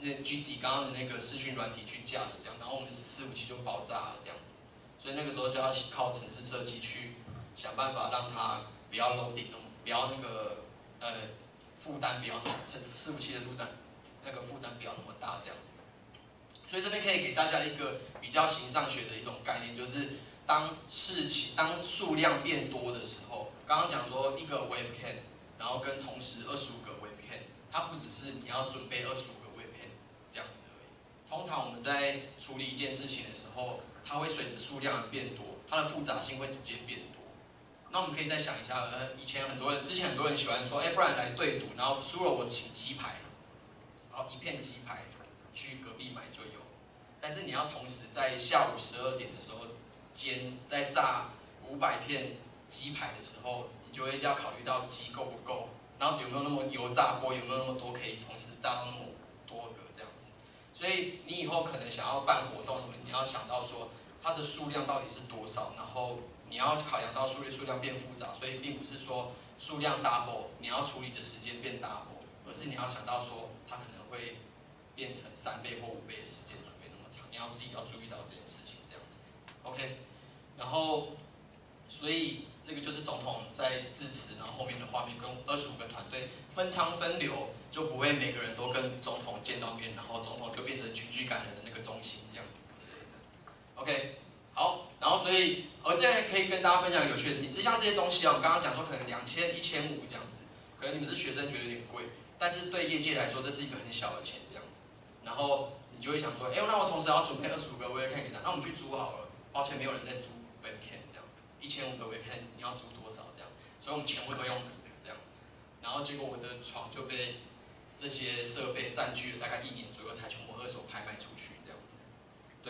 G 几刚刚的那个视讯软体去架的这样，然后我们伺服器就爆炸了这样子。所以那个时候就要靠程式设计去想办法让它不要 loading， 不要那个呃负担不要那么伺服器的负担那个负担不要那么大这样子。所以这边可以给大家一个比较形上学的一种概念，就是当事情当数量变多的时候，刚刚讲说一个 webcam， 然后跟同时二十五个 webcam， 它不只是你要准备二十五个 webcam 这样子而已。通常我们在处理一件事情的时候，它会随着数量的变多，它的复杂性会直接变多。那我们可以再想一下，呃，以前很多人，之前很多人喜欢说，哎，不然来对赌，然后输了我请鸡排，然后一片鸡排去隔壁买就有。但是你要同时在下午十二点的时候煎，在炸五百片鸡排的时候，你就会要考虑到鸡够不够，然后有没有那么油炸锅，有没有那么多可以同时炸到那么多个这样子。所以你以后可能想要办活动什么，你要想到说它的数量到底是多少，然后你要考量到数数量变复杂，所以并不是说数量 double， 你要处理的时间变 double， 而是你要想到说它可能会变成三倍或五倍的时间准备那么长，你要自己要注意到这件事情这样子。OK， 然后所以那个就是总统在致辞，然后后面的画面跟二十五个团队分仓分流，就不会每个人都跟总统见到面，然后总统就变成群聚感染的那个中心这样子之类的。OK， 好，然后所以而这可以跟大家分享有趣的事情，就像这些东西啊，我们刚刚讲说可能两千、一千五这样子，可能你们是学生觉得有点贵，但是对业界来说这是一个很小的钱这样子。然后你就会想说，哎，那我同时要准备二十五个 webcam 给他，那我们去租好了。抱歉，没有人在租 webcam 这样，一千五个 webcam 你要租多少这样？所以我们全部都用买的这样子。然后结果我的床就被这些设备占据了大概一年左右，才全部二手拍卖出去这样子。对。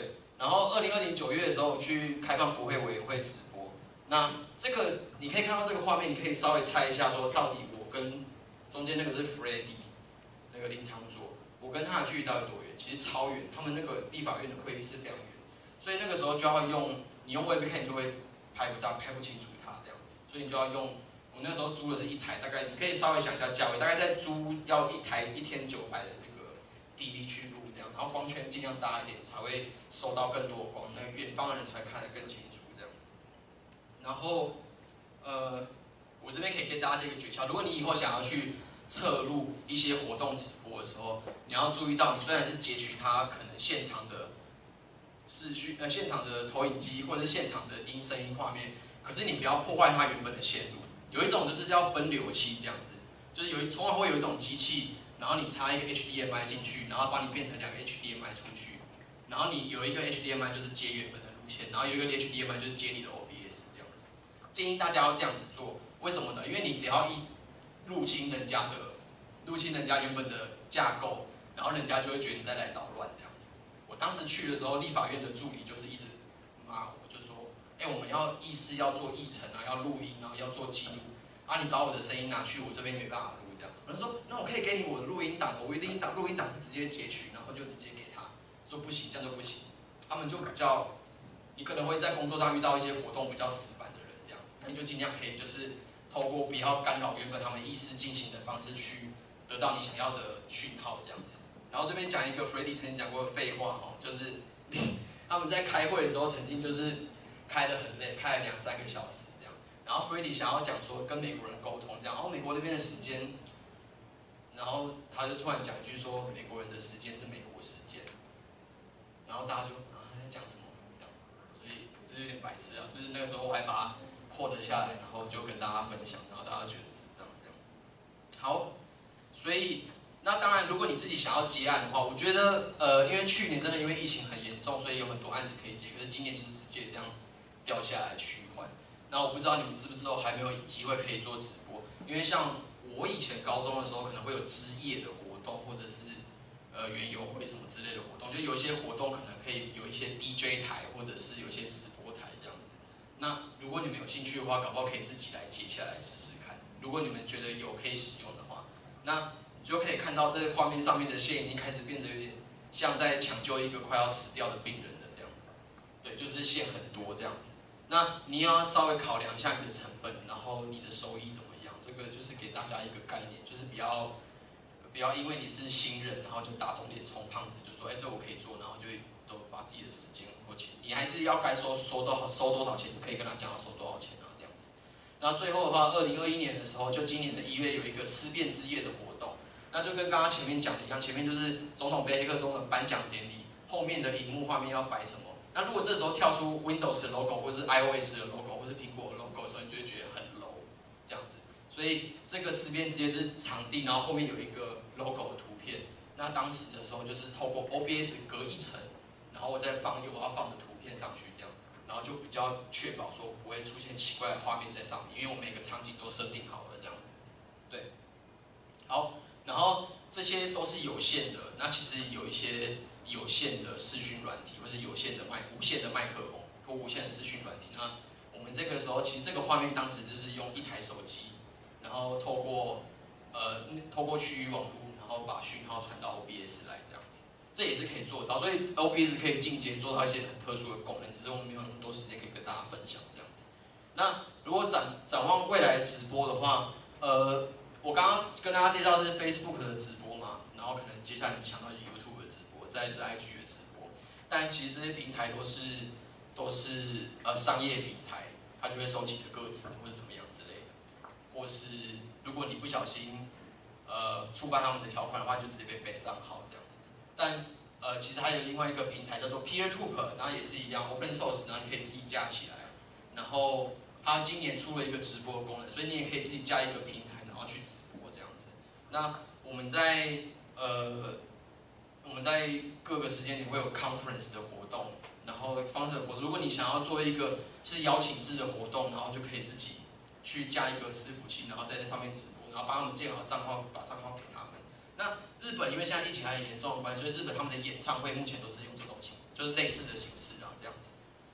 然后二零二零九月的时候我去开放国会委员会直播，那这个你可以看到这个画面，你可以稍微猜一下说到底我跟中间那个是 Freddy 那个林长佐，我跟他的距离到底多远？其实超远，他们那个立法院的会议室非常远，所以那个时候就要用你用 Webcam 就会拍不到，拍不清楚他这样，所以你就要用。我那时候租的是一台，大概你可以稍微想一下价位，大概在租要一台一千九百的那个 D V 去录这样，然后光圈尽量大一点，才会收到更多的光，那远方的人才会看得更清楚这样子。然后，呃，我这边可以给大家这个诀窍，如果你以后想要去侧录一些活动直播的时候，你要注意到，你虽然是截取它可能现场的视讯呃现场的投影机或者是现场的音声音画面，可是你不要破坏它原本的线路。有一种就是叫分流器这样子，就是有一通常会有一种机器，然后你插一个 H D M I 进去，然后把你变成两个 H D M I 出去，然后你有一个 H D M I 就是接原本的路线，然后有一个 H D M I 就是接你的 O B S 这样子。建议大家要这样子做，为什么呢？因为你只要一入侵人家的入侵人家原本的架构，然后人家就会觉得你在来捣乱这样子。我当时去的时候，立法院的助理就是一直骂我，就说。哎，我们要议事要做议程啊，要录音，然后要做记录啊。你把我的声音拿去，我这边没办法录这样。我就说，那我可以给你我的录音档，我录音档录音档是直接截取，然后就直接给他。说不行，这样就不行。他们就比较，你可能会在工作上遇到一些活动比较死板的人这样子，那你就尽量可以就是透过不要干扰原本他们议事进行的方式去得到你想要的讯号这样子。然后这边讲一个 Freddy 曾经讲过的废话哦，就是他们在开会的时候曾经就是。开得很累，开了两三个小时这样。然后 Freddy 想要讲说跟美国人沟通这样，然后美国那边的时间，然后他就突然讲一句说美国人的时间是美国时间，然后大家就啊在讲什么这样，所以这有点白痴啊。就是那个时候我还把它扩得下来，然后就跟大家分享，然后大家觉得智障这样。好，所以那当然如果你自己想要接案的话，我觉得呃因为去年真的因为疫情很严重，所以有很多案子可以接，可是今年就是直接这样。掉下来趋缓，那我不知道你们知不知道还没有机会可以做直播，因为像我以前高中的时候可能会有枝叶的活动，或者是呃园游会什么之类的活动，就有一些活动可能可以有一些 D J 台，或者是有一些直播台这样子。那如果你们有兴趣的话，搞不好可以自己来接下来试试看。如果你们觉得有可以使用的话，那你就可以看到这个画面上面的线已经开始变得有点像在抢救一个快要死掉的病人了这样子。对，就是线很多这样子。那你要稍微考量一下你的成本，然后你的收益怎么样？这个就是给大家一个概念，就是不要不要因为你是新人，然后就打肿脸充胖子，就说哎这我可以做，然后就都把自己的时间或钱，你还是要该收收多少收多少钱，可以跟他讲要收多少钱啊这样子。然后最后的话，二零二一年的时候，就今年的一月有一个思辨之夜的活动，那就跟刚刚前面讲的一样，前面就是总统杯黑客松的颁奖典礼，后面的荧幕画面要摆什么？那如果这时候跳出 Windows 的 logo 或是 iOS 的 logo 或是苹果的 logo 的时候，你就会觉得很 low 这样子。所以这个思辨之夜就是场地，然后后面有一个 logo 的图片。那当时的时候就是透过 O B S 隔一层，然后我再放我要放的图片上去，这样，然后就比较确保说不会出现奇怪的画面在上面，因为我每个场景都设定好了这样子。对，好，然后这些都是有线的，那其实有一些。有线的视讯软体，或是有线的麦无线的麦克风，或无线的视讯软体。那我们这个时候，其实这个画面当时就是用一台手机，然后透过呃透过区域网络，然后把讯号传到 O B S 来这样子，这也是可以做到。所以 O B S 可以进阶做到一些很特殊的功能，只是我们没有那么多时间可以跟大家分享这样子。那如果展展望未来直播的话，呃，我刚刚跟大家介绍的是 Facebook 的直播嘛，然后可能接下来你想到 YouTube 的直播，再是 I G 的直播，但其实这些平台都是都是呃商业平台，它就会收集你的个资或者怎么样之类的，或是如果你不小心呃触犯他们的条款的话，就直接被 ban 账号这样子。但呃其实还有另外一个平台叫做 PeerTube， 然后也是一样 Open Source， 然后你可以自己架起来，然后它今年出了一个直播的功能，所以你也可以自己架一个平台，然后去直播这样子。那我们在呃我们在各个时间点会有 conference 的活动，然后方式的活动。如果你想要做一个是邀请制的活动，然后就可以自己去架一个伺服器，然后在那上面直播，然后帮他们建好账号，把账号给他们。那日本因为现在疫情还很严重的关系，所以日本他们的演唱会目前都是用这种形，就是类似的形式。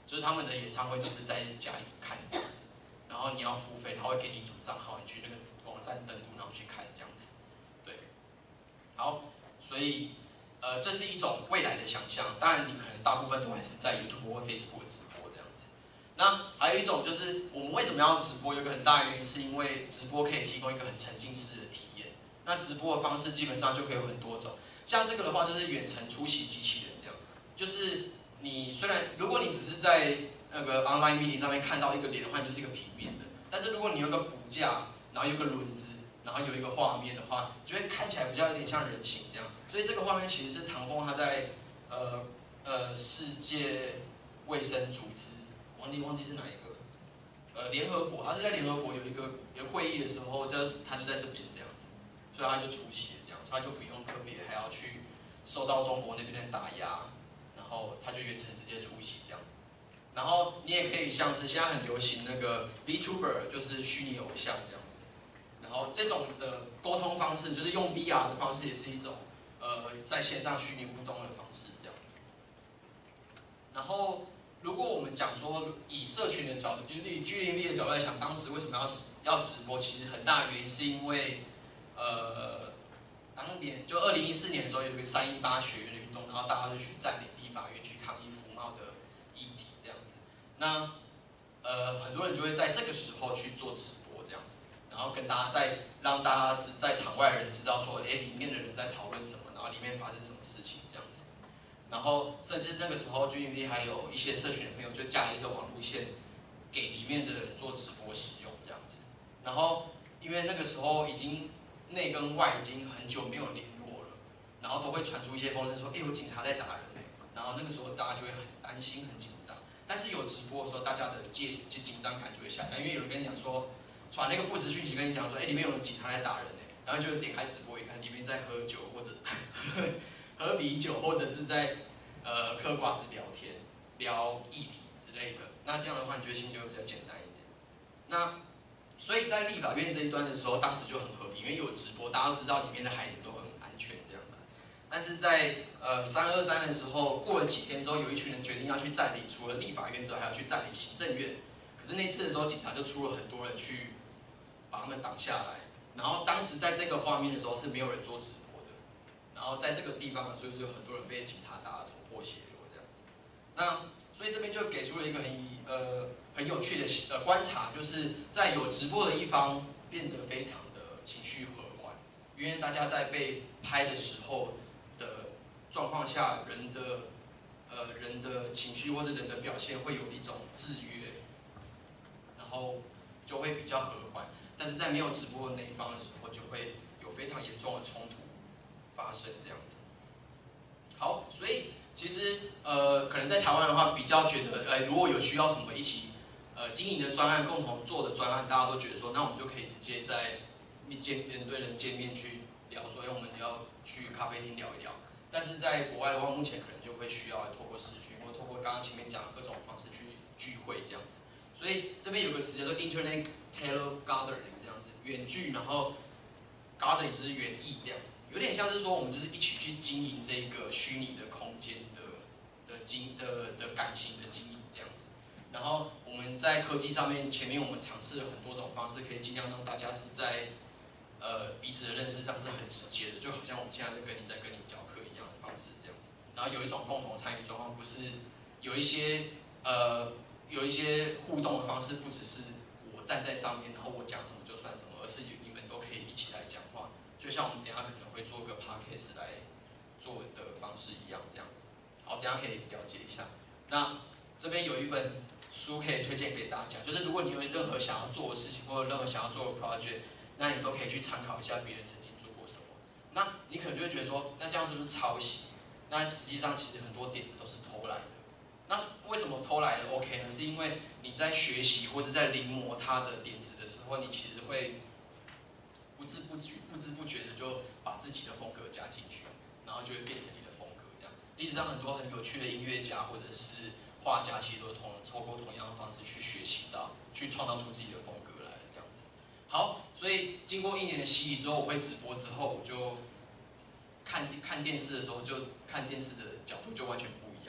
就是他们的演唱会就是在家里看这样子，然后你要付费，他会给你主账号，你去那个网站登录，然后去看这样子。对，好，所以呃这是一种未来的想象，当然你可能大部分都还是在 YouTube 或 Facebook 直播这样子。那还有一种就是我们为什么要直播，有一个很大的原因是因为直播可以提供一个很沉浸式的体验。那直播的方式基本上就可以有很多种，像这个的话就是远程出席机器人这样，就是你虽然如果你只是在那个 online meeting 上面看到一个脸的话，就是一个平面的，但是如果你有个骨架，然后有个轮子，然后有一个画面的话，就会看起来比较有点像人形这样。所以这个画面其实是唐凤他在呃呃世界卫生组织，忘记忘记是哪一个，呃联合国，他是在联合国有一个有会议的时候，就他就在这边这样子，所以他就出席了这样，所以他就不用特别还要去受到中国那边的打压，然后他就远程直接出席这样。然后你也可以像是现在很流行那个 VTuber， 就是虚拟偶像这样子。然后这种的沟通方式，就是用 V R 的方式，也是一种呃在线上虚拟互动的方式这样子。然后如果我们讲说以社群的角度，就是以 G 零 V 的角度来讲，当时为什么要要直播？其实很大的原因是因为呃当年就二零一四年的时候有一个三一八学运的运动，然后大家就去占领立法院去抗议服贸的议题这样子。那呃很多人就会在这个时候去做直播这样子。然后跟大家再让大家在场外的人知道说，哎，里面的人在讨论什么，然后里面发生什么事情这样子。然后甚至那个时候 ，G N V 还有一些社群的朋友就架一个网路线，给里面的人做直播使用这样子。然后因为那个时候已经内跟外已经很久没有联络了，然后都会传出一些风声说，哎，有警察在打人呢。然后那个时候大家就会很担心、很紧张。但是有直播的时候，大家的戒就紧张感就会下降，因为有人跟你讲说。传那个不实讯息跟你讲说，哎，里面有人警察在打人呢，然后就点开直播一看，里面在喝酒或者喝啤酒，或者是在呃嗑瓜子聊天，聊议题之类的。那这样的话，你觉得心情就会比较简单一点。那所以在立法院这一端的时候，当时就很和平，因为有直播，大家都知道里面的孩子都很安全这样子。但是在呃三二三的时候，过了几天之后，有一群人决定要去占领，除了立法院之外，还要去占领行政院。可是那次的时候，警察就出了很多人去。把他们挡下来，然后当时在这个画面的时候是没有人做直播的，然后在这个地方，所以说有很多人被警察打得头破血流这样子。那所以这边就给出了一个很呃很有趣的呃观察，就是在有直播的一方变得非常的情绪和缓，因为大家在被拍的时候的状况下，人的呃人的情绪或者人的表现会有一种制约，然后就会比较和缓。但是在没有直播的那一方的时候，就会有非常严重的冲突发生这样子。好，所以其实呃，可能在台湾的话，比较觉得，呃，如果有需要什么一起呃经营的专案、共同做的专案，大家都觉得说，那我们就可以直接在见人对人见面去聊，说，哎，我们要去咖啡厅聊一聊。但是在国外的话，目前可能就会需要透过视讯，或透过刚刚前面讲的各种方式去聚会这样子。所以这边有个词叫做 Internet Telegathering 这样子，远距，然后 gathering 就是园艺这样子，有点像是说我们就是一起去经营这个虚拟的空间的的经的的感情的经营这样子。然后我们在科技上面，前面我们尝试了很多种方式，可以尽量让大家是在呃彼此的认识上是很直接的，就好像我们现在在跟你在跟你教课一样的方式这样子。然后有一种共同参与状况，不是有一些呃。有一些互动的方式，不只是我站在上面，然后我讲什么就算什么，而是你们都可以一起来讲话，就像我们等一下可能会做个 podcast 来做的方式一样，这样子。好，等一下可以了解一下。那这边有一本书可以推荐给大家，就是如果你有任何想要做的事情，或者任何想要做的 project， 那你都可以去参考一下别人曾经做过什么。那你可能就会觉得说，那这样是不是抄袭？那实际上其实很多点子都是偷来的。那为什么偷来的 OK 呢？是因为你在学习或者在临摹他的点子的时候，你其实会不知不觉、不知不觉的就把自己的风格加进去，然后就会变成你的风格这样。历史上很多很有趣的音乐家或者是画家，其实都同透过同样的方式去学习到，去创造出自己的风格来这样子。好，所以经过一年的洗礼之后，我会直播之后，我就看看电视的时候，就看电视的角度就完全不一样。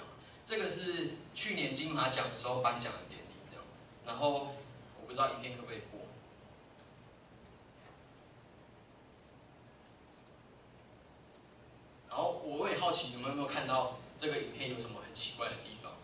这个是去年金马奖的时候颁奖的典礼，这样。然后我不知道影片可不可以播。然后我也好奇你们有没有看到这个影片有什么很奇怪的地方？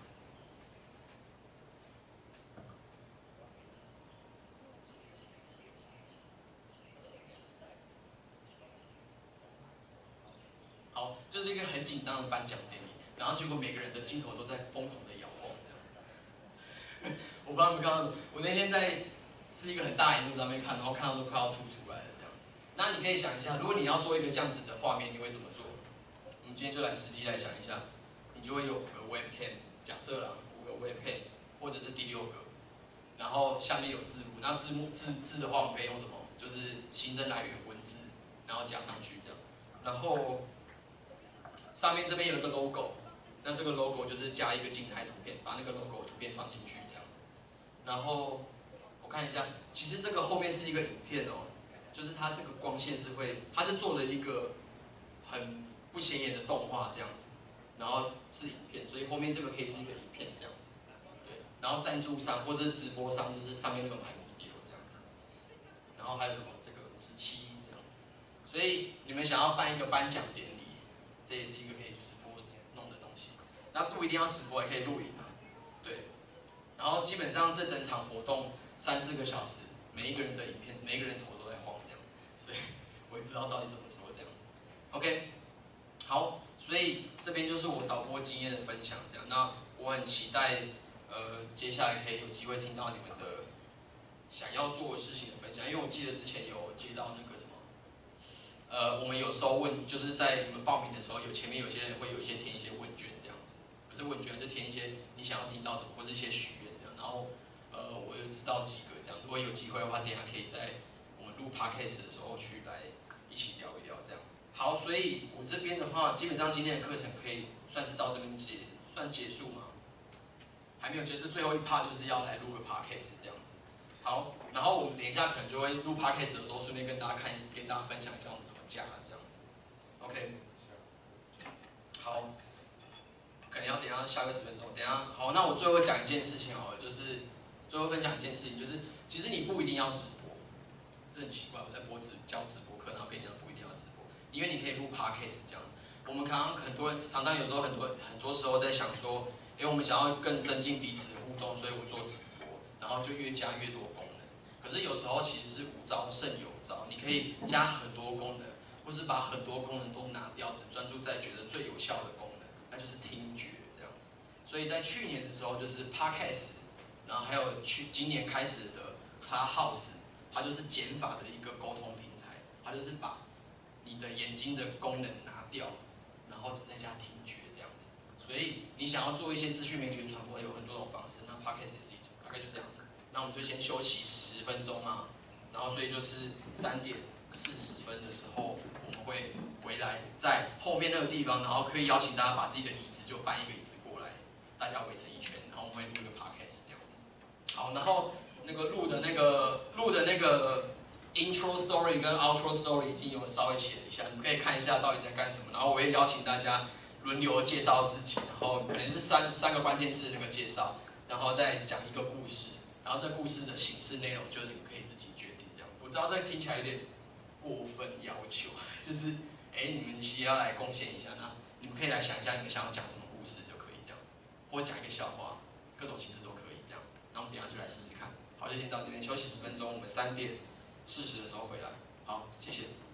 好，就是一个很紧张的颁奖典礼，然后结果每个人的镜头都在疯狂的摇晃这样子。我不知道你们看到，我那天在是一个很大荧幕上面看，然后看到都快要吐出来了这样子。那你可以想一下，如果你要做一个这样子的画面，你会怎么做？我们今天就来实际来想一下，你就会有五个 webcam， 假设啦，五个 webcam， 或者是第六个，然后下面有字幕，那字幕字字的话，我们可以用什么？就是新增来源文字，然后加上去这样，然后。上面这边有一个 logo， 那这个 logo 就是加一个静态图片，把那个 logo 图片放进去这样子。然后我看一下，其实这个后面是一个影片哦，就是它这个光线是会，它是做了一个很不显眼的动画这样子，然后是影片，所以后面这个可以是一个影片这样子。对，然后赞助商或者是直播商就是上面那个买 video 这样子。然后还有什么？这个五十七这样子。所以你们想要办一个颁奖典礼。这也是一个可以直播弄的东西，那不一定要直播，也可以录影啊。对，然后基本上这整场活动三四个小时，每一个人的影片，每一个人头都在晃这样子，所以我也不知道到底怎么说这样子。OK， 好，所以这边就是我导播经验的分享，这样。那我很期待，呃，接下来可以有机会听到你们的想要做的事情的分享，因为我记得之前有接到那个什么。呃，我们有收问，就是在你们报名的时候，有前面有些人会有一些填一些问卷这样子，不是问卷，就填一些你想要听到什么，或者一些许愿这样。然后，呃，我有知道几个这样，如果有机会的话，等一下可以在我们录 podcast 的时候去来一起聊一聊这样。好，所以我这边的话，基本上今天的课程可以算是到这边结算结束吗？还没有结束，最后一 part 就是要来录个 podcast 这样子。好，然后我们等一下可能就会录 podcast 的时候，顺便跟大家看，跟大家分享一下我们怎么加这样子。OK， 好，可能要等一下下个十分钟。等一下，好，那我最后讲一件事情好了，就是最后分享一件事情，就是其实你不一定要直播，这很奇怪，我在播直教直播课，然后跟你讲不一定要直播，因为你可以录 podcast 这样。我们刚刚很多人常常有时候很多很多时候在想说，因为我们想要更增进彼此的互动，所以我做直播，然后就越加越多功能。可是有时候其实是无招胜有招，你可以加很多功能，或是把很多功能都拿掉，只专注在觉得最有效的功能，那就是听觉这样子。所以在去年的时候就是 podcast， 然后还有去今年开始的 Clubhouse， 它就是减法的一个沟通平台，它就是把你的眼睛的功能拿掉，然后只剩下听觉这样子。所以你想要做一些资讯媒体的传播，有很多种方式，那 podcast 也是一种，大概就这样子。那我们就先休息十分钟啊，然后所以就是三点四十分的时候，我们会回来，在后面那个地方，然后可以邀请大家把自己的椅子就搬一个椅子过来，大家围成一圈，然后我们会录一个 podcast 这样子。好，然后那个录的那个录的那个 intro story 跟 outro story 已经有稍微写了一下，你们可以看一下到底在干什么。然后我也邀请大家轮流介绍自己，然后可能是三三个关键字的那个介绍，然后再讲一个故事。然后这故事的形式内容，就是你们可以自己决定这样。我知道这听起来有点过分要求，就是哎，你们其实要来贡献一下，那你们可以来想一下你们想要讲什么故事就可以这样，或者讲一个笑话，各种形式都可以这样。那我们等一下就来试试看。好，就先到这边休息十分钟，我们三点四十的时候回来。好，谢谢。